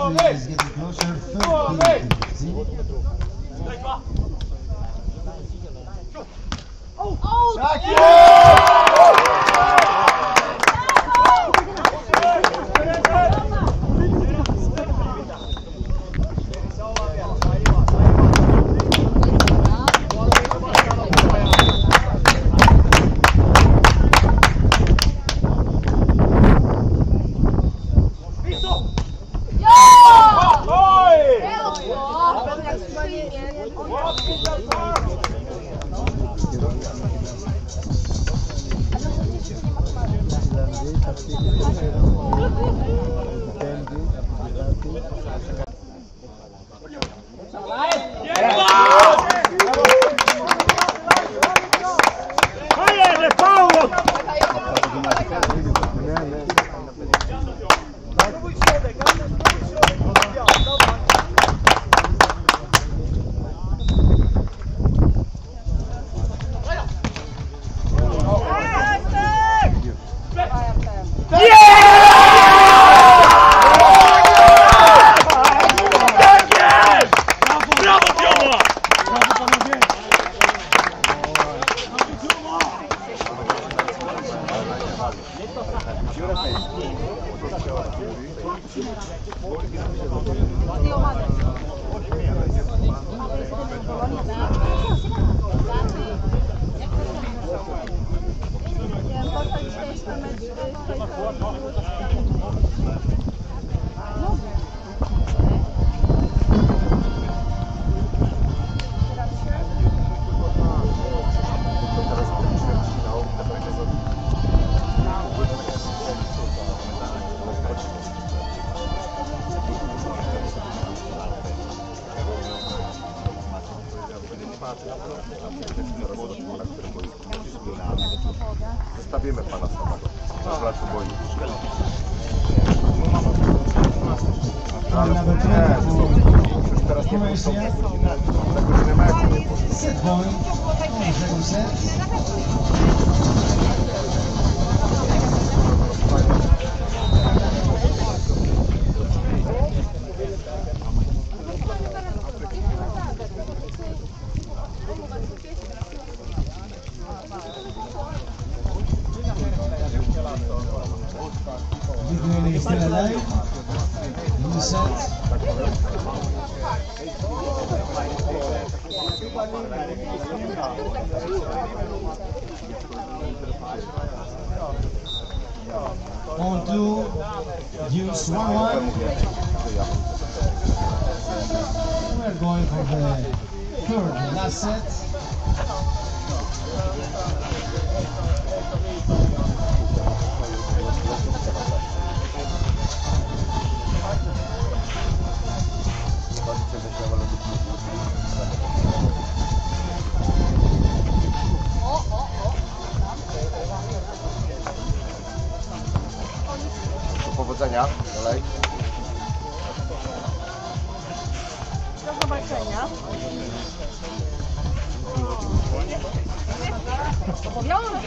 referee is getting closer. thirteen fifteen. Zostawimy pana samego na placu boju. Number twenty for Croatia. Set point. Second set. Lithuania is still alive in the set. On to use one one. We're going for the third last set. Powodzenia, dalej. Do zobaczenia. Obowiązek.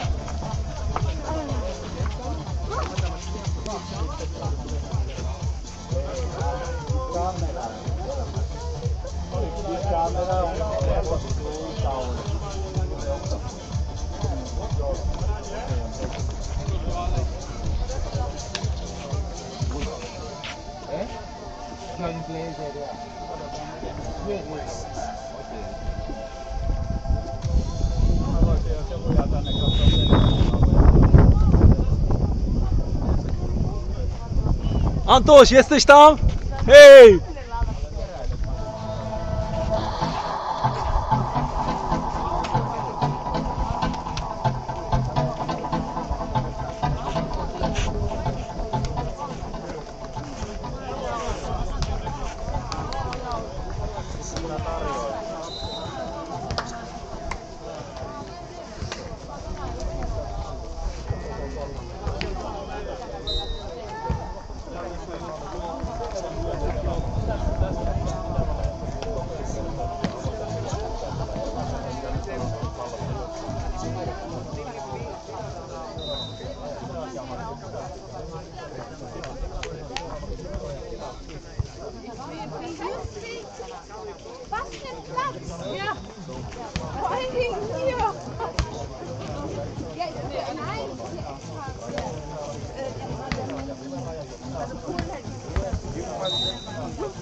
Antoś, jesteś tam? Hej!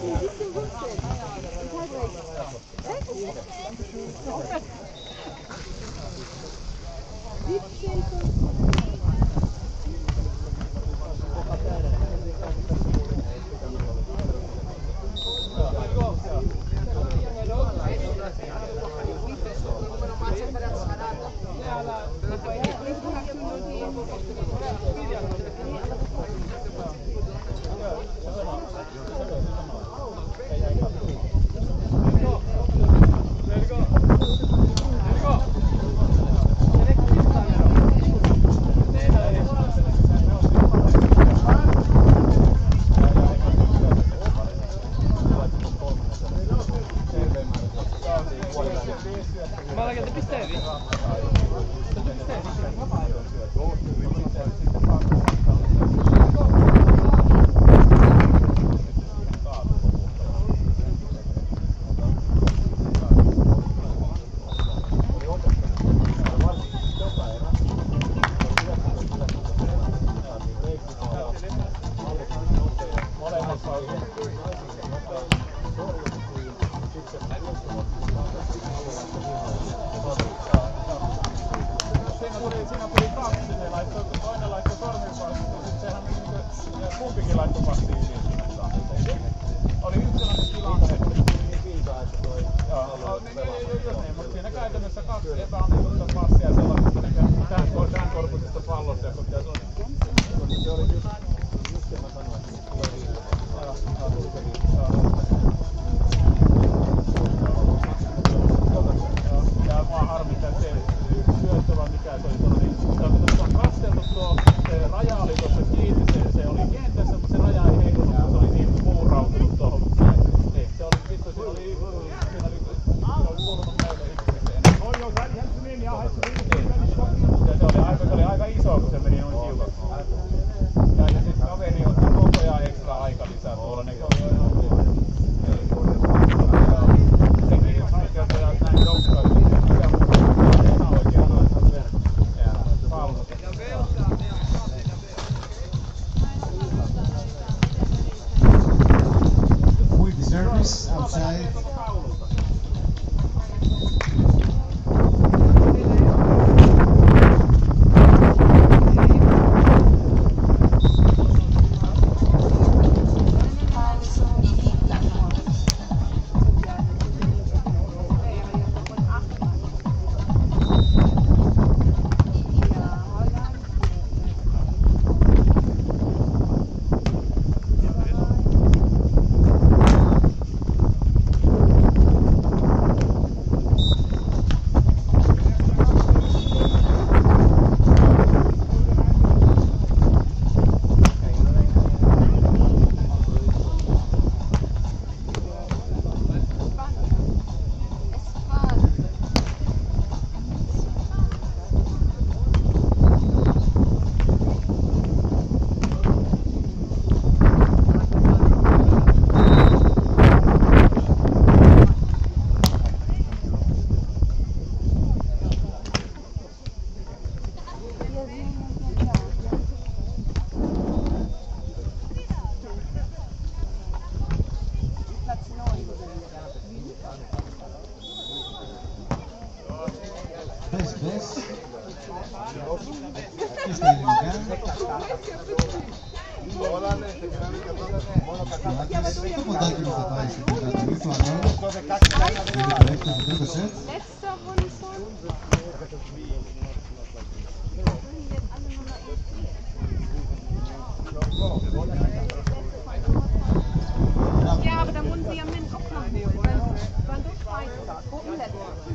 Ja, aber dann wurden sie ja mit dem Kopf nachholen. Waren doch Schweizer. Gruppenletzter.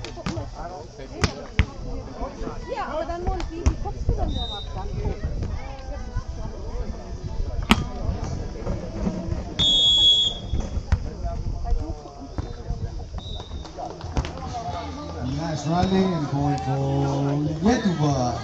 Ja, aber dann wurden sie, wie guckst du denn da was dann? Nice rally and going for Lietuva.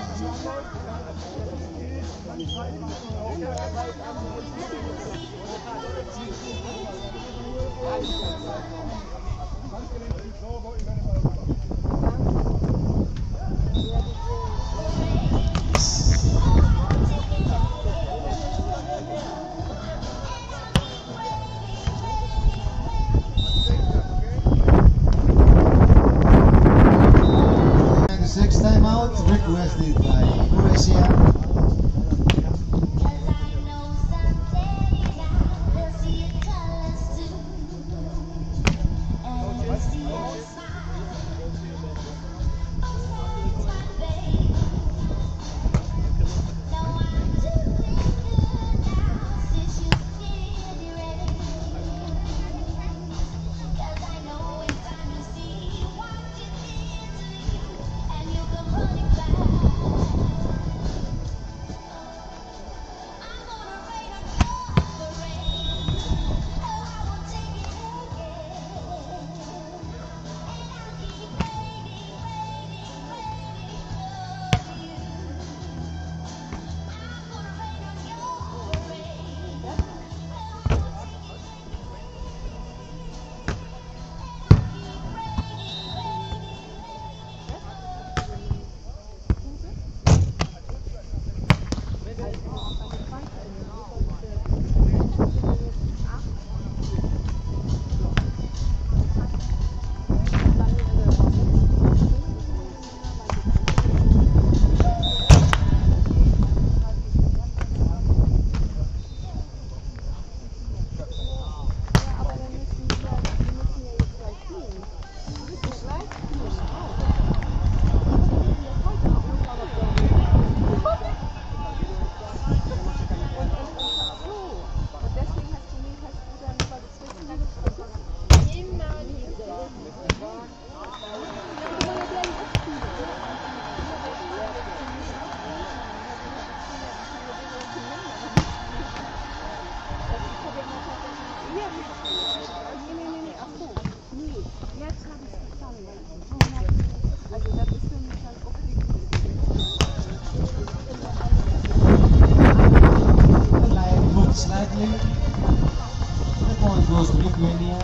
Lithuania.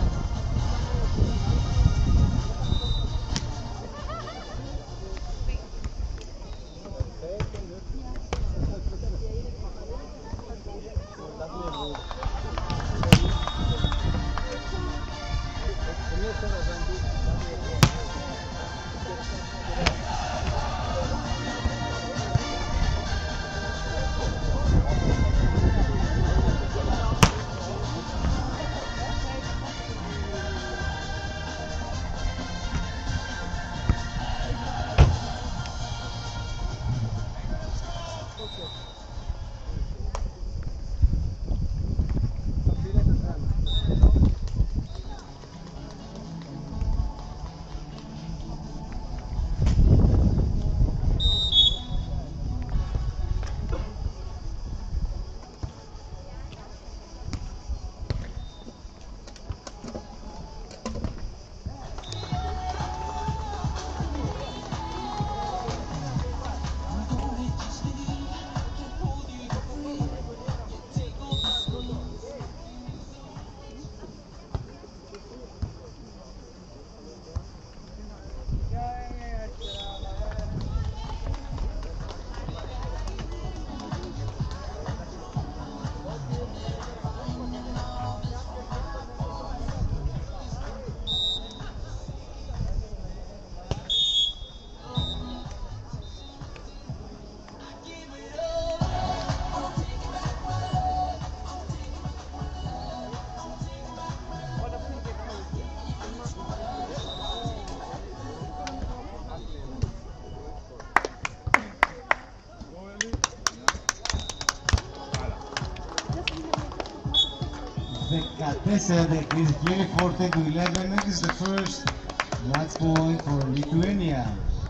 δεκατέσσερα decrease for ten to eleven. It is the first match point for Lithuania.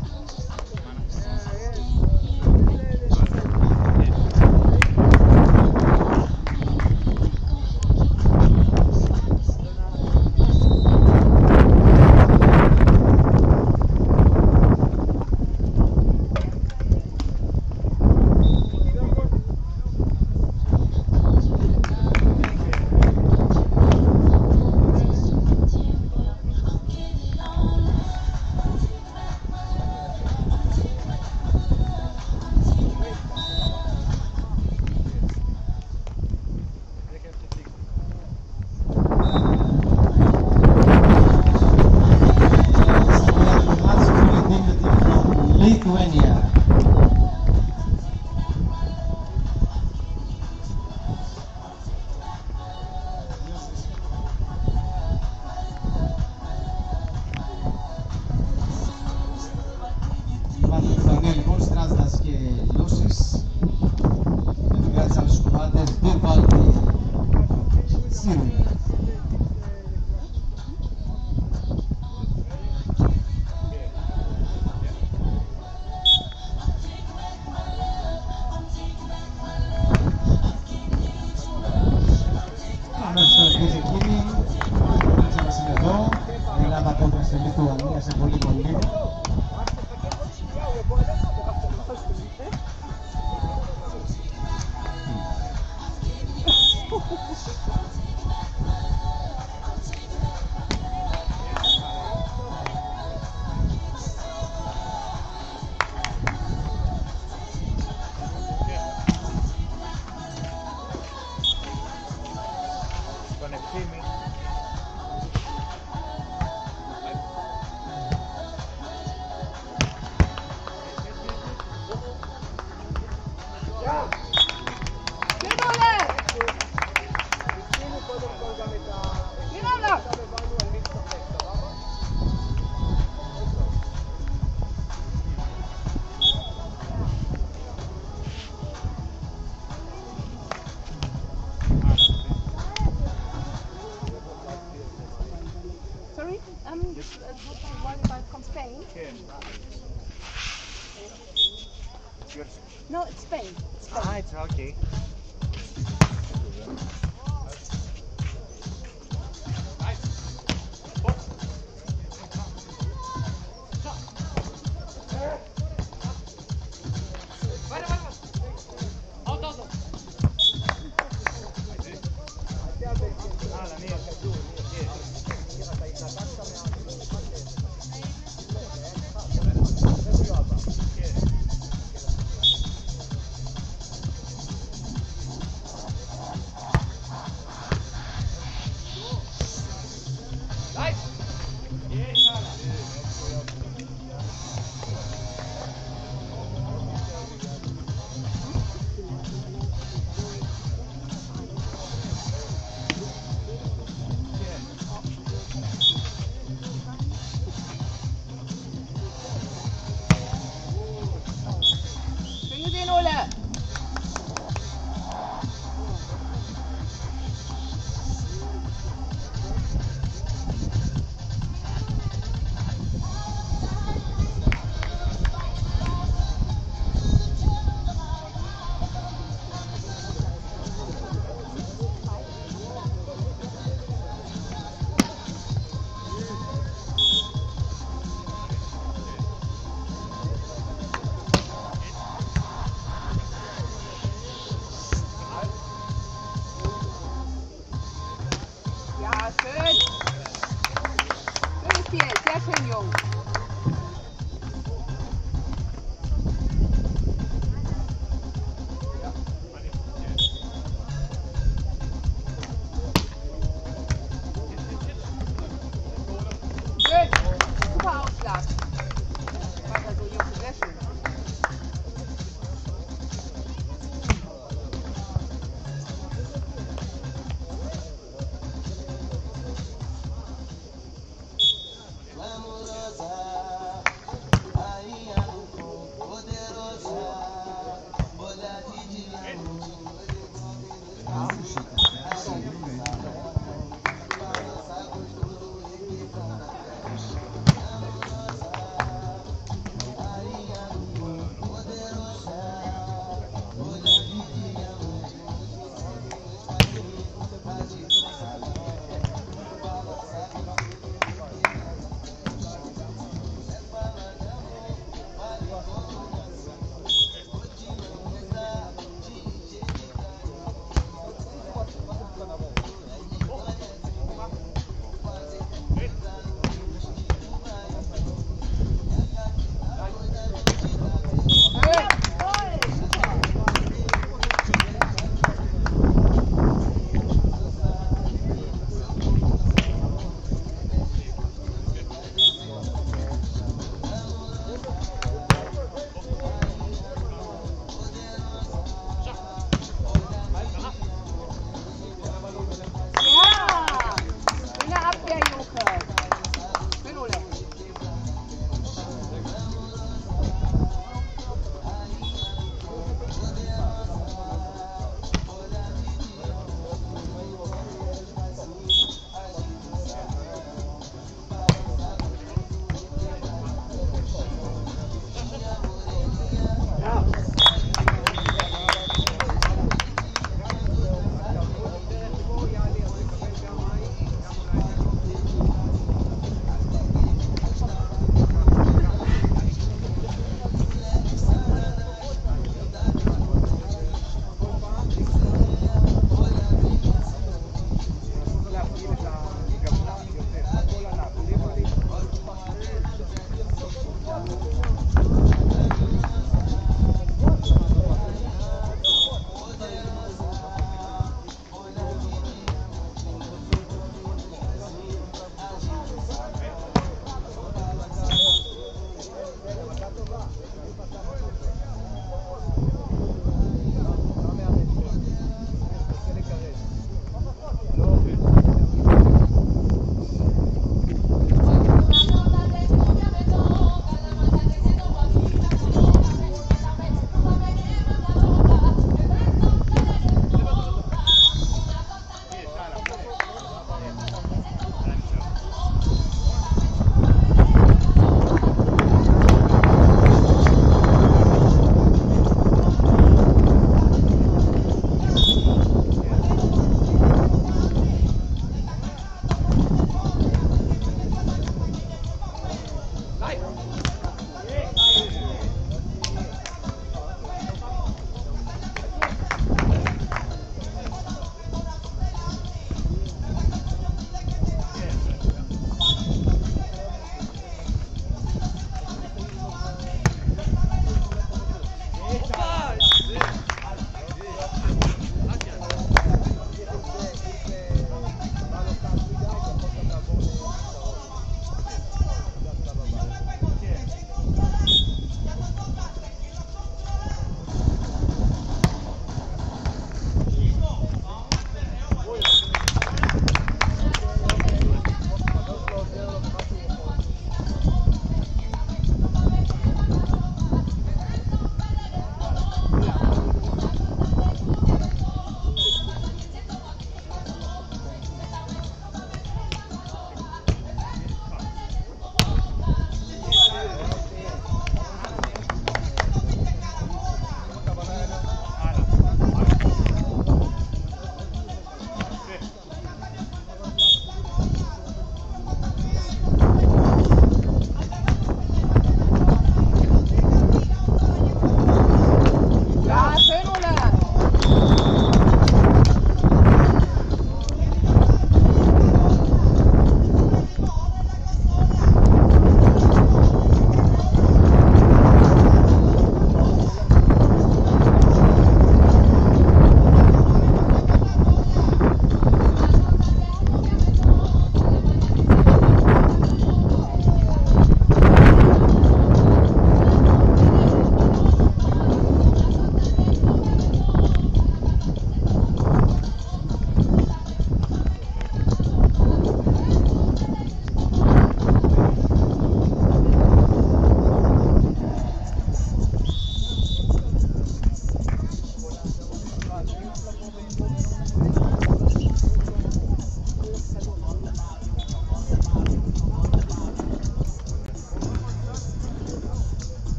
No, it's Spain. Spain. Ah, it's okay. Ah, la mia, Ja, schön. Schönes Spiel, sehr schön, Jungs. Schön. Super Aufschlag. Weiter so, Jungs, sehr schön. Come on.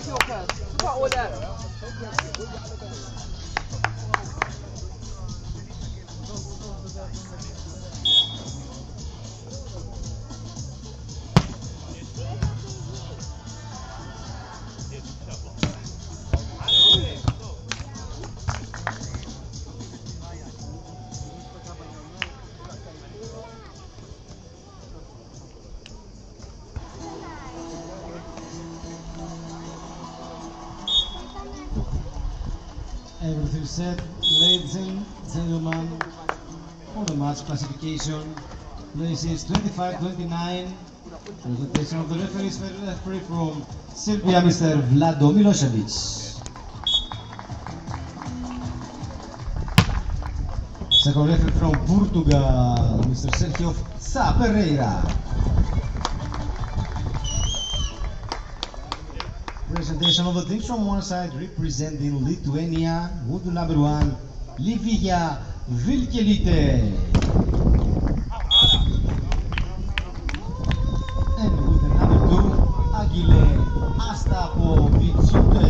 Five Yorkers. Got order. Everything set, ladies and gentlemen, for the match classification. Places twenty-five twenty-nine. Presentation of the referees, referee from Serbia, Mister Vlado Milosevic. Second referee from Portugal, Mister Sergio Sá Pereira. Presentation of the teams from one side representing Lithuania, would number one, Livija Vilkelite. And with the number two, Agile Astapovitsute.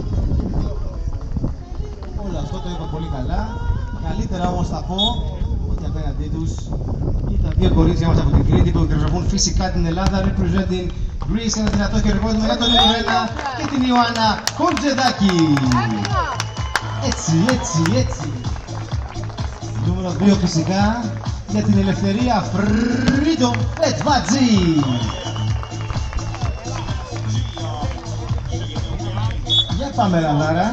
Όλο αυτό το είπα πολύ καλά. Καλύτερα όμως θα πω ότι απέναντί τους και τα δύο κορίτσια μας από την Κρήτη που εκπροσωπούν φυσικά την Ελλάδα, representing Greece, ένα δυνατό και ρεκόρδι για τον Ιωάννα και την Ιωάννα Κοντζεδάκη. Έτσι, έτσι, έτσι. Νούμερο δύο φυσικά για την ελευθερία Φρίτο Πετβάτζη. Για πάμε Ρανδάρα.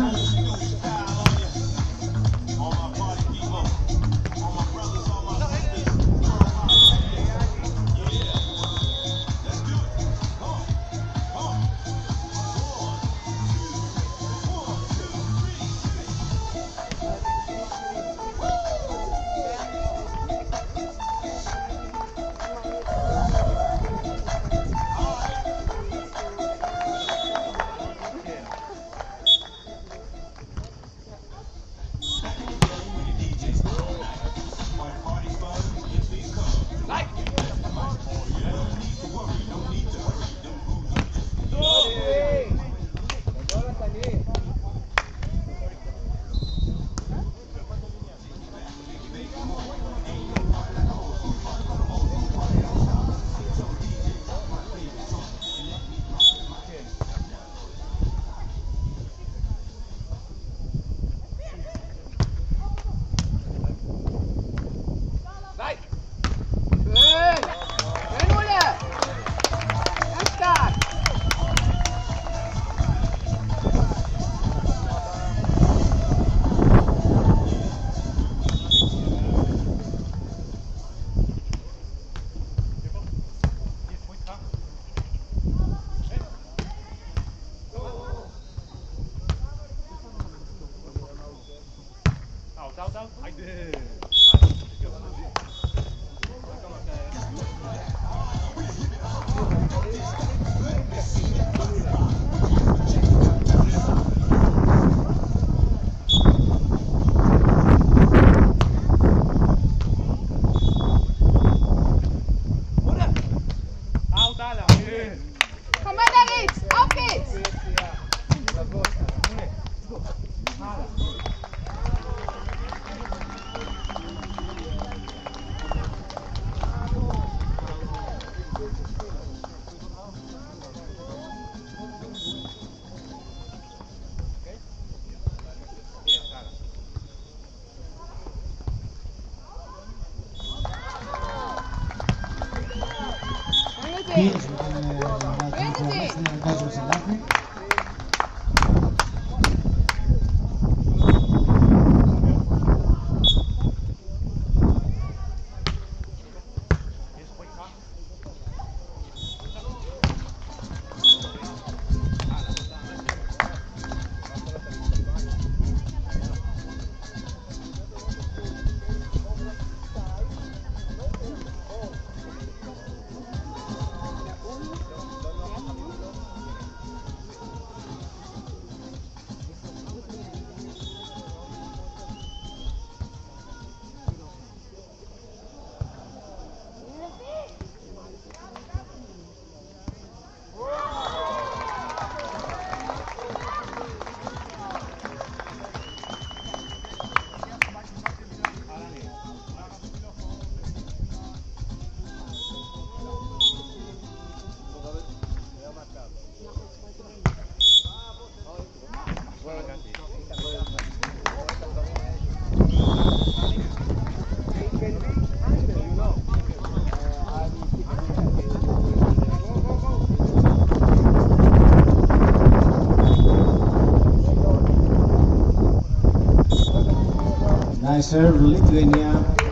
Nice serve, Lithuania.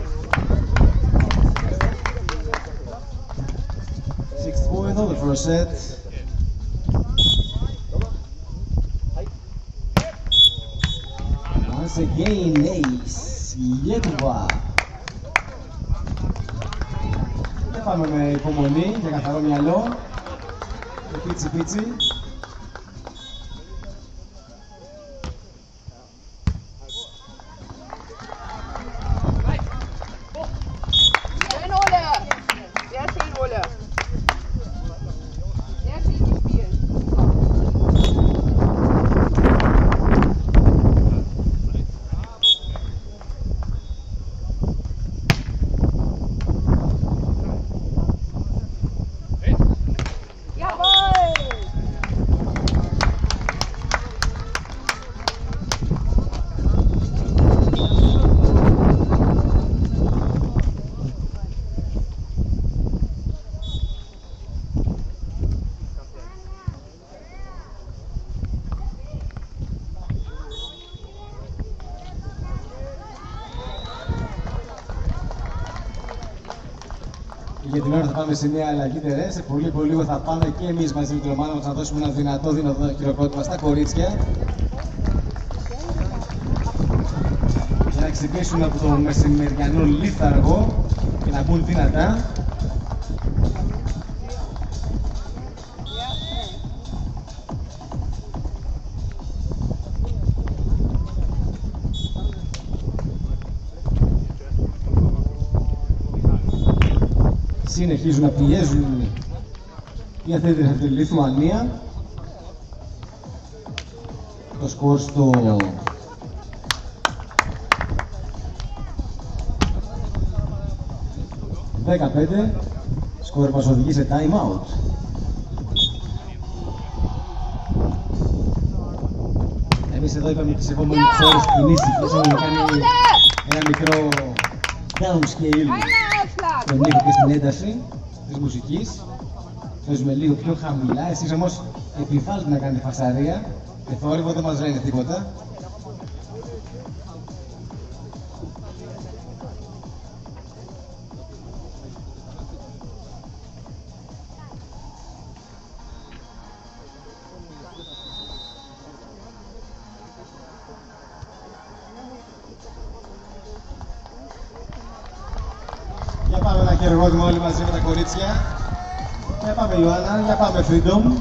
six point on the first set. Once again, ace, Lietuva. Δεν πάμε με υπομονή και καθαρό μυαλό. Και πίτσι πίτσι. Για την ώρα θα πάμε σε μια αλλαγή τερέ. Σε πολύ πολύ λίγο θα πάμε και εμείς μαζί με την ομάδα μας να δώσουμε ένα δυνατό δυνατό χειροκρότημα στα κορίτσια. Για να ξυπνήσουν από το μεσημεριανό λίθαργο και να μπουν δυνατά. Συνεχίζουν να πιέζουν οι αθλητές από τη Λιθουανία. Το σκορ στο δεκαπέντε. Σκορ μας οδηγεί σε time out. Εμείς εδώ είπαμε τις επόμενες ώρες κινήσεις να κάνει ένα μικρό downscale στον ήχο και στην ένταση της μουσικής. Παίζουμε λίγο πιο χαμηλά, εσείς όμως επιβάλλετε να κάνετε φασαρία και θόρυβο δεν μας λένε τίποτα. Για πάμε ένα χειροκρότημα όλοι μαζί με τα κορίτσια. Για πάμε Ιωάννα, για πάμε Freedom.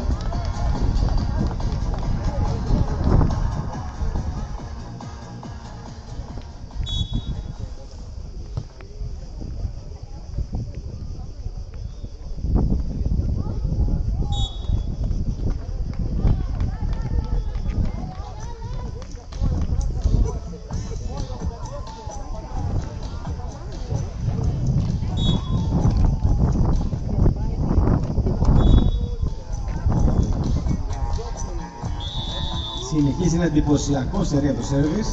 Συνεχίζει ένα εντυπωσιακό σερία το σέρβις.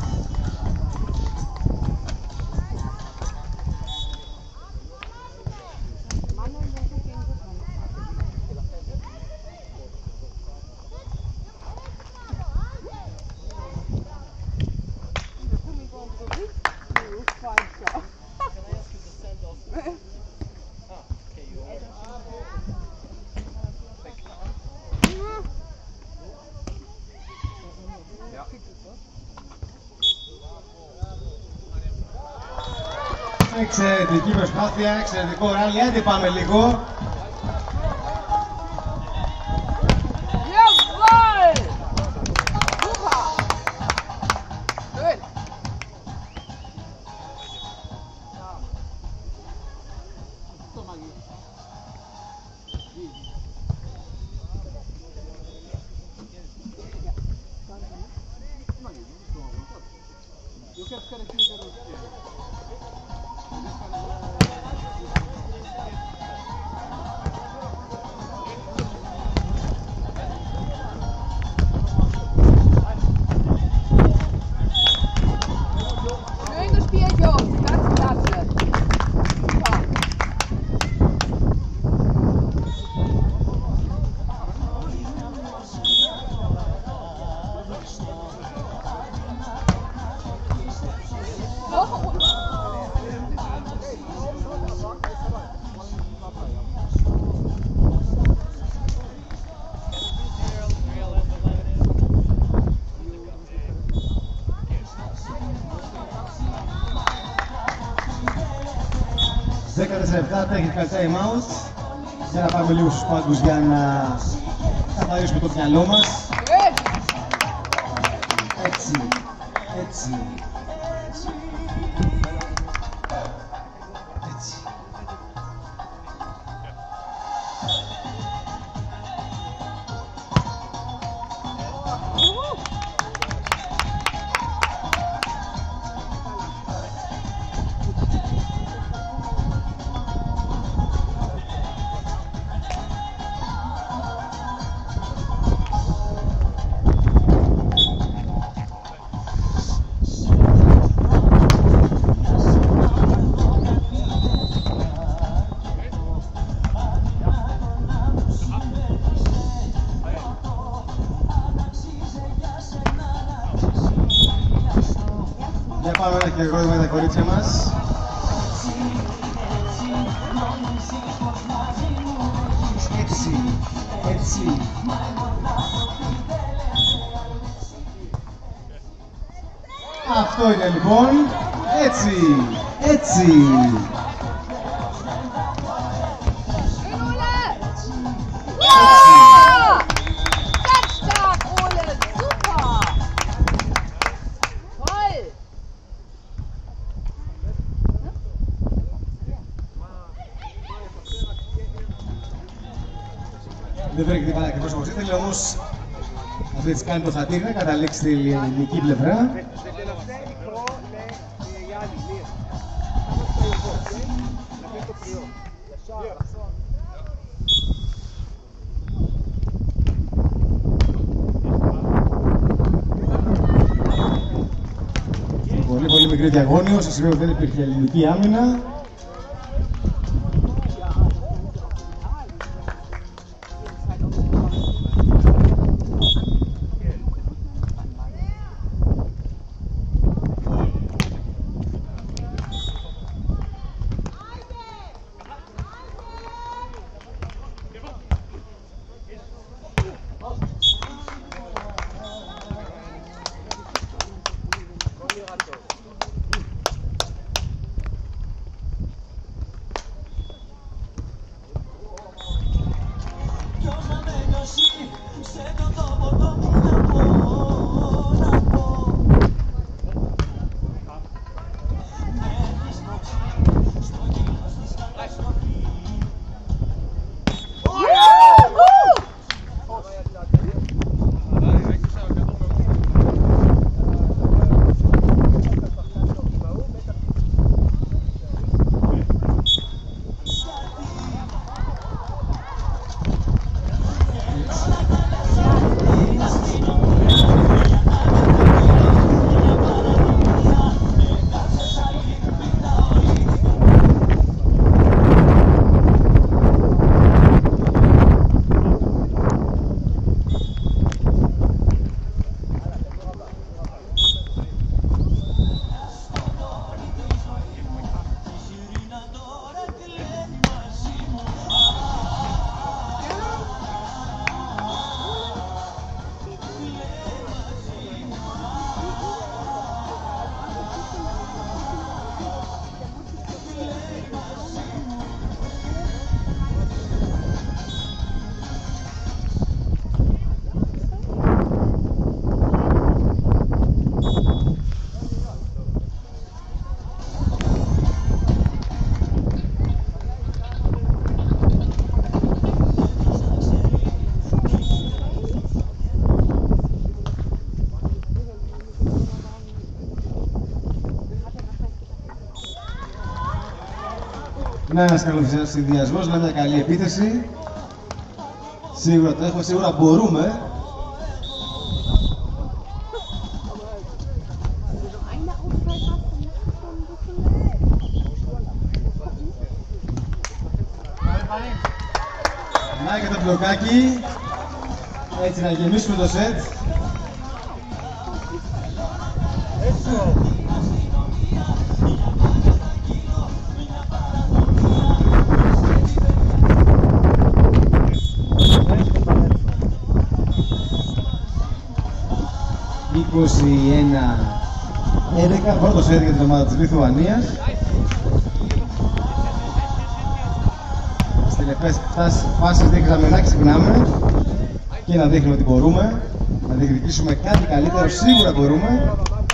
Εξαιρετική προσπάθεια, εξαιρετικό ράλι, άντε πάμε λίγο. δεκατέσσερα επτά technical time out για να πάμε λίγο στους πάγκους για να καθαρίσουμε το μυαλό μας. Έτσι, έτσι. Έτσι. Για πάμε ένα χειροκρότημα με τα κορίτσια μας. Έτσι, έτσι. Αυτό είναι λοιπόν. Έτσι, έτσι. Δεν βρήκε τίποτα ακριβώς όπως ήθελε, όμως αυτή της κάνει το χατήρι να καταλήξει στη ελληνική πλευρά. Πολύ πολύ μικρή διαγώνιο, σε σημείο δεν υπήρχε ελληνική άμυνα. Να ένας καλός συνδυασμός, να μια καλή επίθεση. Σίγουρα το έχουμε, σίγουρα μπορούμε. Να και το μπλοκάκι. Έτσι να γεμίσουμε το σετ. είκοσι ένα έντεκα, πρώτο σετ για την ομάδα της Λιθουανίας. τελευταίες φάσεις δείχναμε να ξυπνάμε και να δείχνουμε ότι μπορούμε να διεκδικήσουμε κάτι καλύτερο, σίγουρα μπορούμε.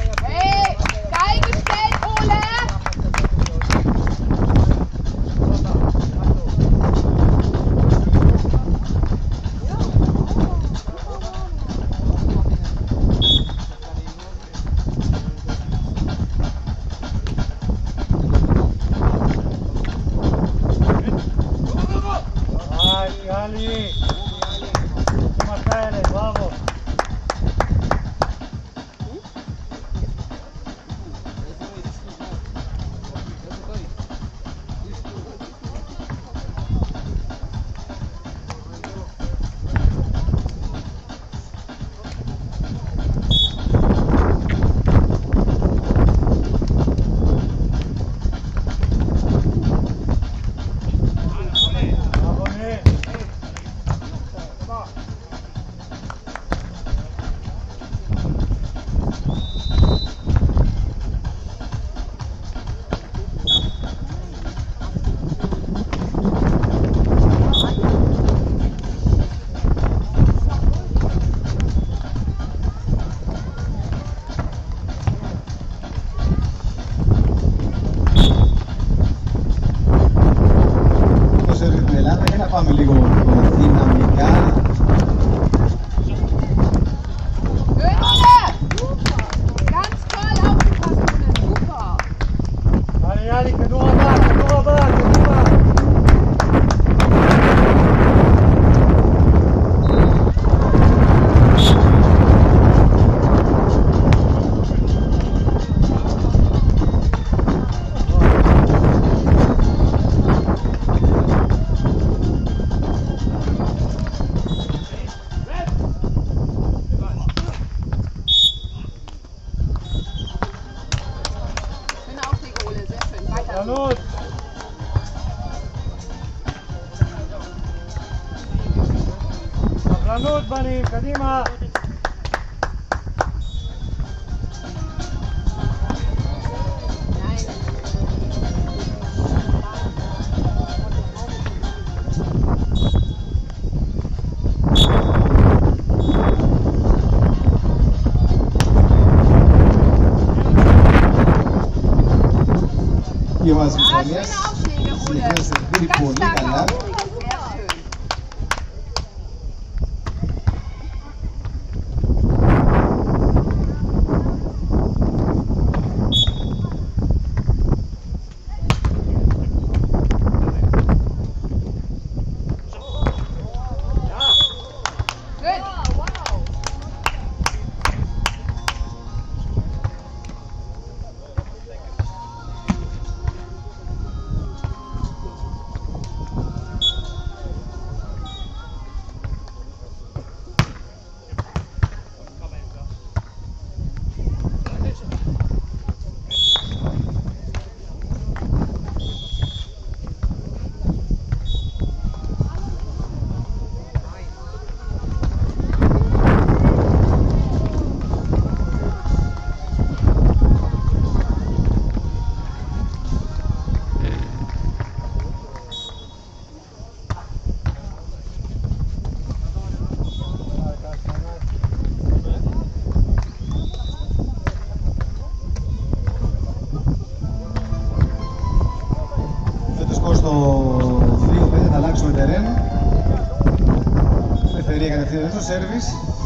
סבלנות בנים, קדימה! Hier war es Vitalias. Sie ist die Poli-Kanal. Σέρβις.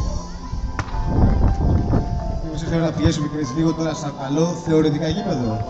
Εμείς ήθελα να πιέσουμε και λίγο τώρα σαν καλό θεωρητικά γήπεδο.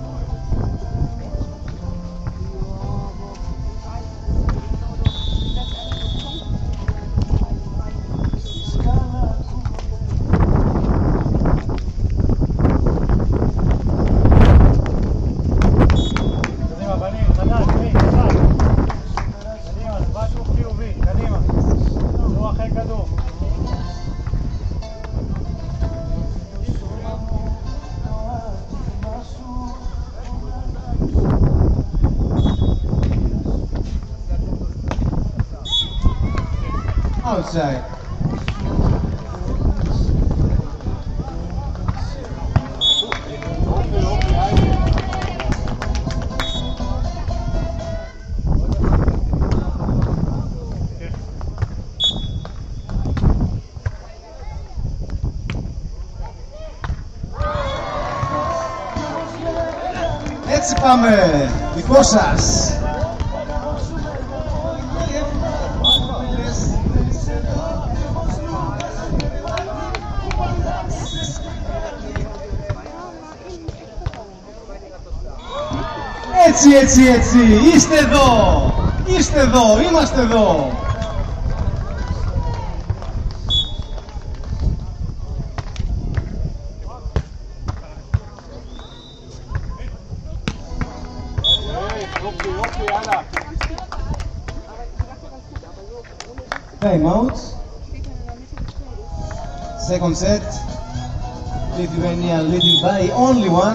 Outside. Έτσι πάμε, δικό σας. Έτσι, έτσι, έτσι, είστε εδώ, είστε εδώ, είμαστε εδώ. Time out. Second set. Lithuania leading by only one.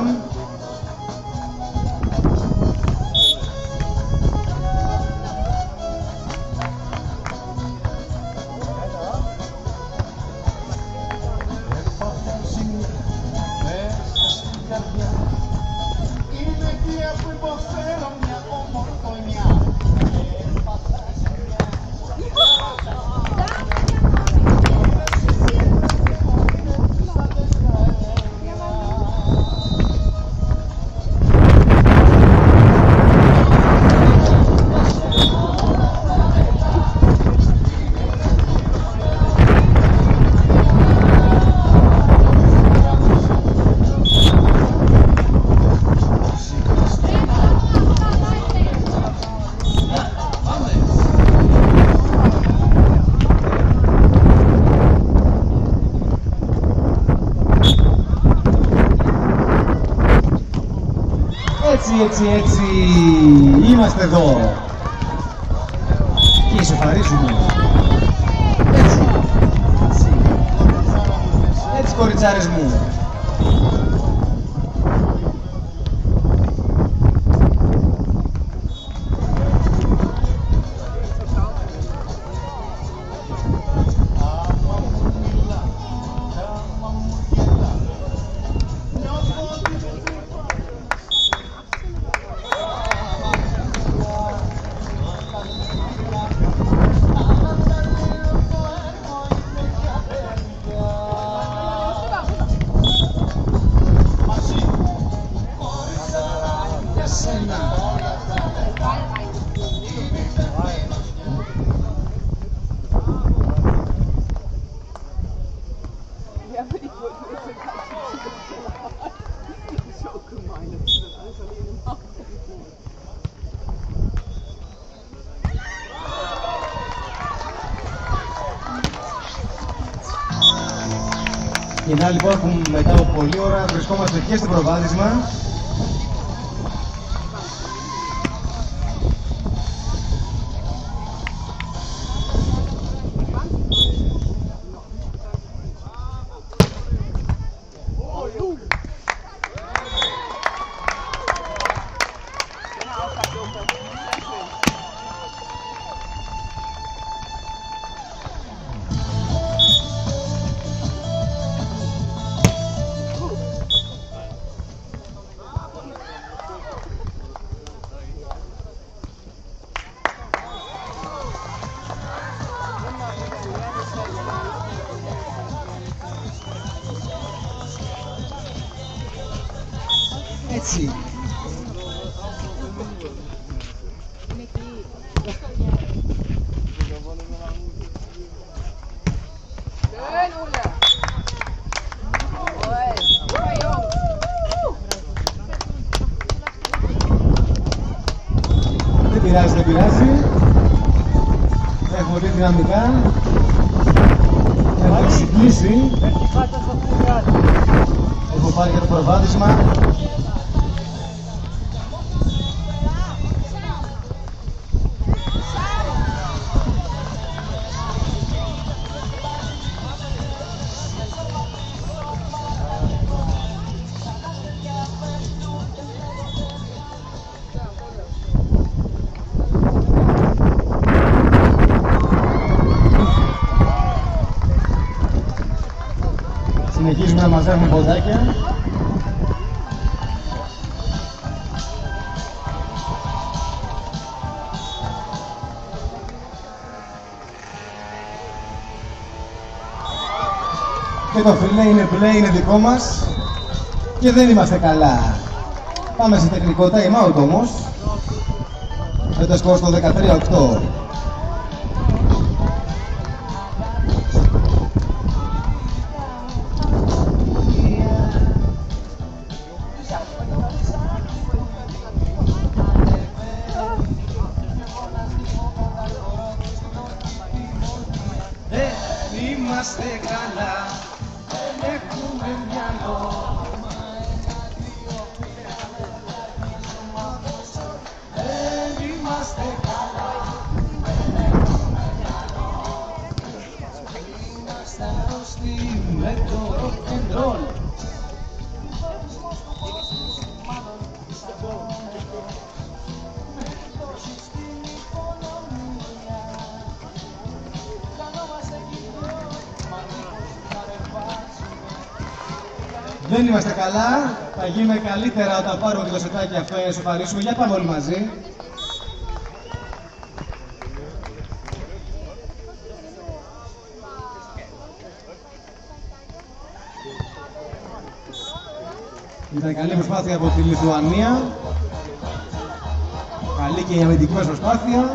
Έτσι, έτσι, έτσι, είμαστε εδώ και ισοφαρίζουμε. Έτσι, έτσι, έτσι κοριτσάρες μου. Και να λοιπόν που μετά από πολλή ώρα βρισκόμαστε και στο προβάδισμα. Έτσι. Δεν πειράζει, δεν πειράζει. Έχουμε δει δυναμικά. Έχουμε ξεκλείσει. Έχω πάρει για το προβάδισμα. Συνεχίζουμε να μαζεύουμε ποδάκια. Και το φιλέ είναι πλέ, είναι δικό μας και δεν είμαστε καλά. Πάμε σε τεχνικό time out όμως. Με το σκορ στο δεκατρία οκτώ. Είμαστε καλά, δεν έχουμε μυαλό. Δεν είμαστε καλά. Είμαστε αρρώστοι με το rock and roll. Δεν είμαστε καλά, θα γίνουμε καλύτερα όταν πάρουμε το σετάκι αυτό για να σοφαρίσουμε. Για πάμε όλοι μαζί. Ήταν καλή προσπάθεια από τη Λιθουανία. Καλή και η αμυντική μας προσπάθεια.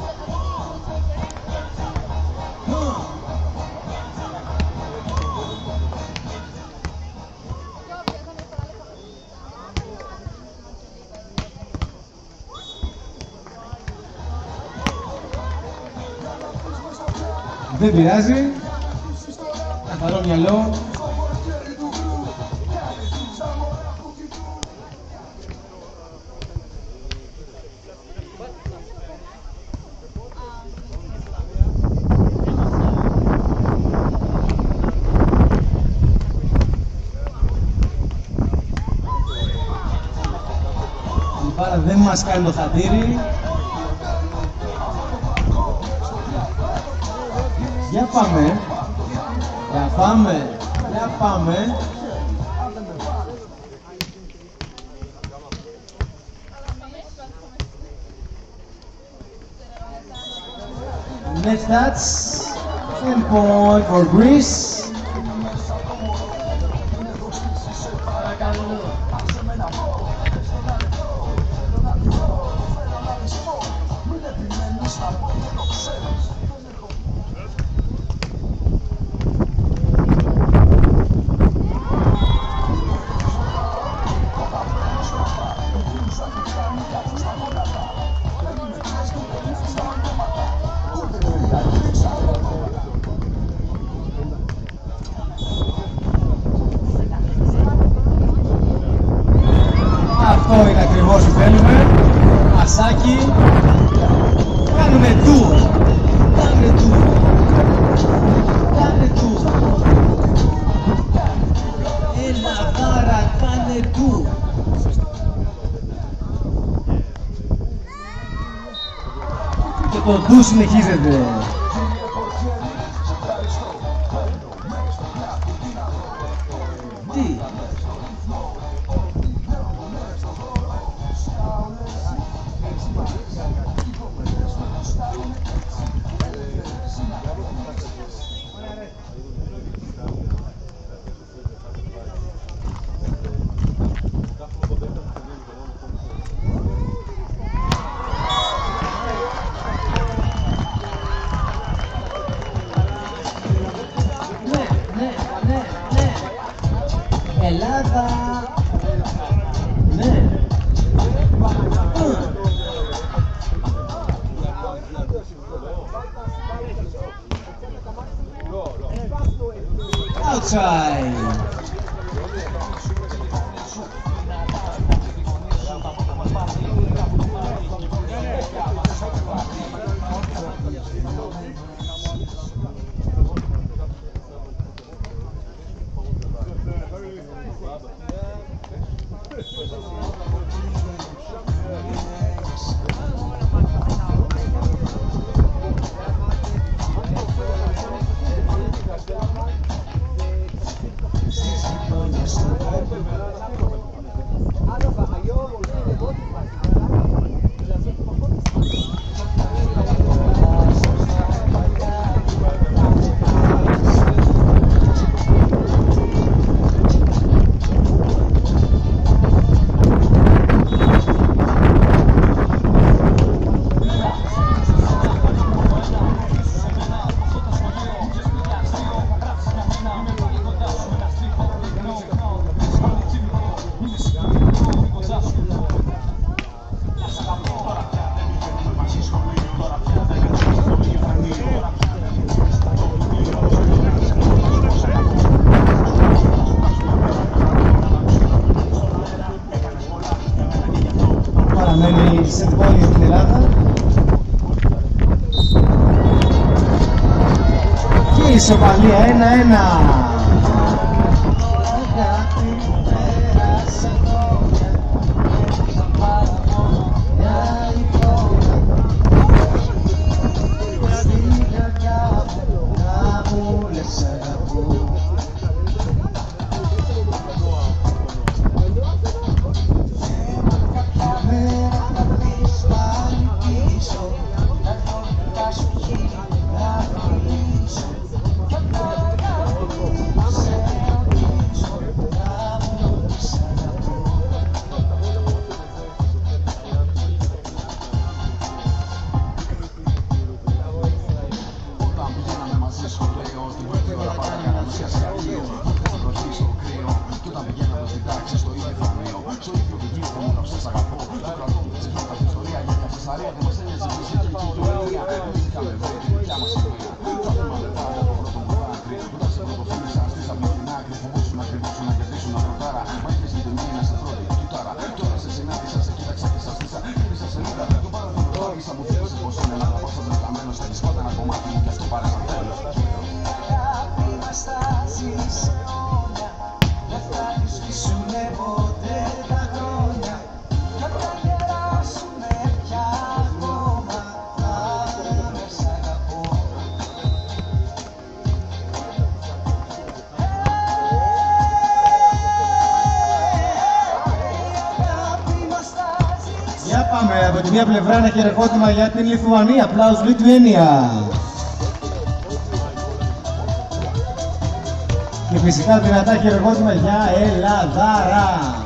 Δεν πειράζει, καθαρό μυαλό. Η μπάρα δεν μας κάνει το χατήρι. Για πάμε, για πάμε, για πάμε. Net stats, ten point for Greece. Αυτό είναι ακριβώς που θέλουμε. Ασάκι. Κάνουνε tour. Κάνε tour. Κάνε tour. Έλα βάρα, κάνε tour. Και το ντου συνεχίζεται. Τι? Ελλάδα. Ναι. Outside. ισοπαλία ένα ένα. Από τη μία πλευρά ένα χειροκρότημα για την Λιθουανία. Applause Lithuania. Και φυσικά δυνατά χειροκρότημα για Ελλαδάρα.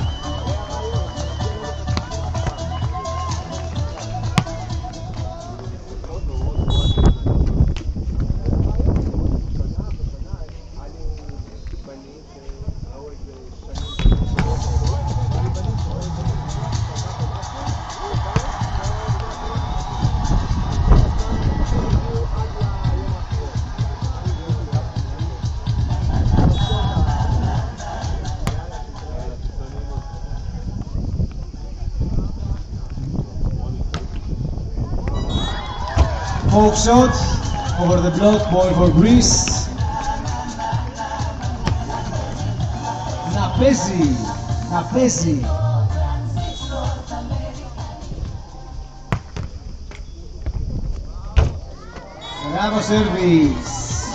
Poke shot over the block, ball for Greece. Να παίζει, να παίζει. Μπράβο service.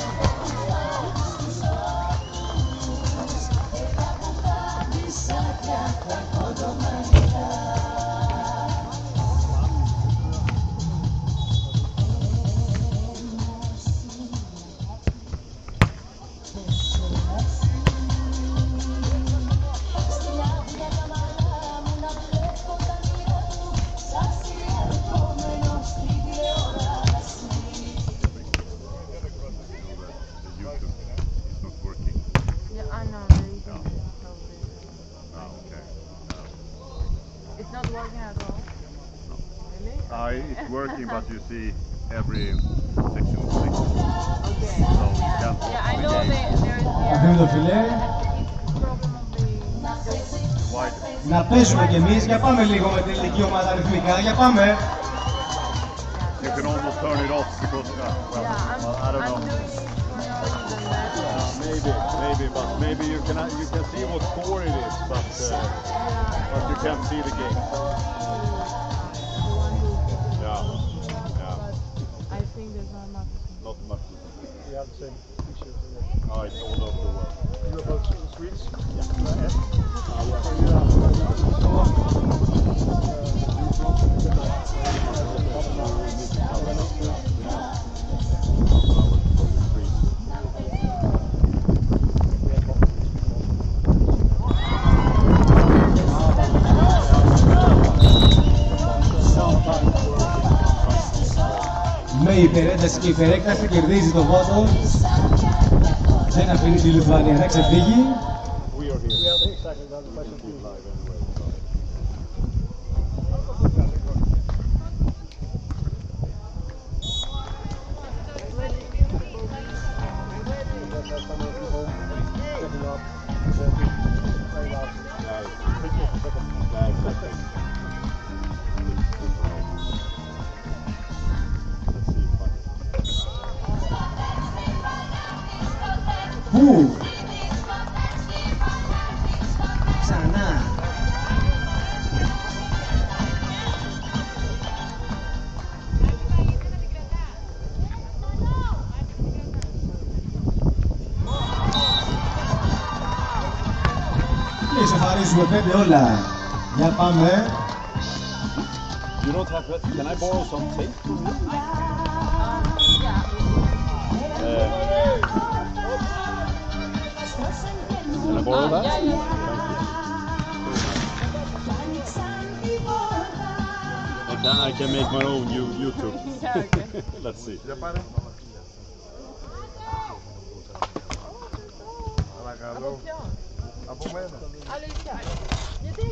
It's working, but you see every section six. Okay. So you can't watch yeah, I know the there, there is. Αφήνει το φιλέ. Να παίζουμε κι εμείς. Για πάμε λίγο με την ελληνική ομάδα ρυθμικά. Για πάμε. You can almost turn it off because uh, well, yeah, well, I don't know. Uh, maybe, maybe, but maybe you can you can see what score it is, but uh, but you can't see the game. Yeah, yeah. I think there's not much. Not much. We have the same issue. Oh, it's all over the world. You are both Swedes? Yeah. Uh, yes. Uh, yeah. So you are, Με υπερένταση και υπερέκταση κερδίζει το βότο. Δεν αφήνει τη Λιθουανία να ξεφύγει. και ισοφαρίζουμε πέντε όλα. Για πάμε. You don't have that. Can I borrow some tape? Uh, can I borrow that? And then I can make my own YouTube. Let's see. Από μένα. Αλήθεια. Γιατί?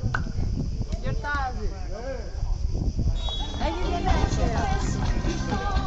Γιορτάζει. Έγινε ελεύθερα.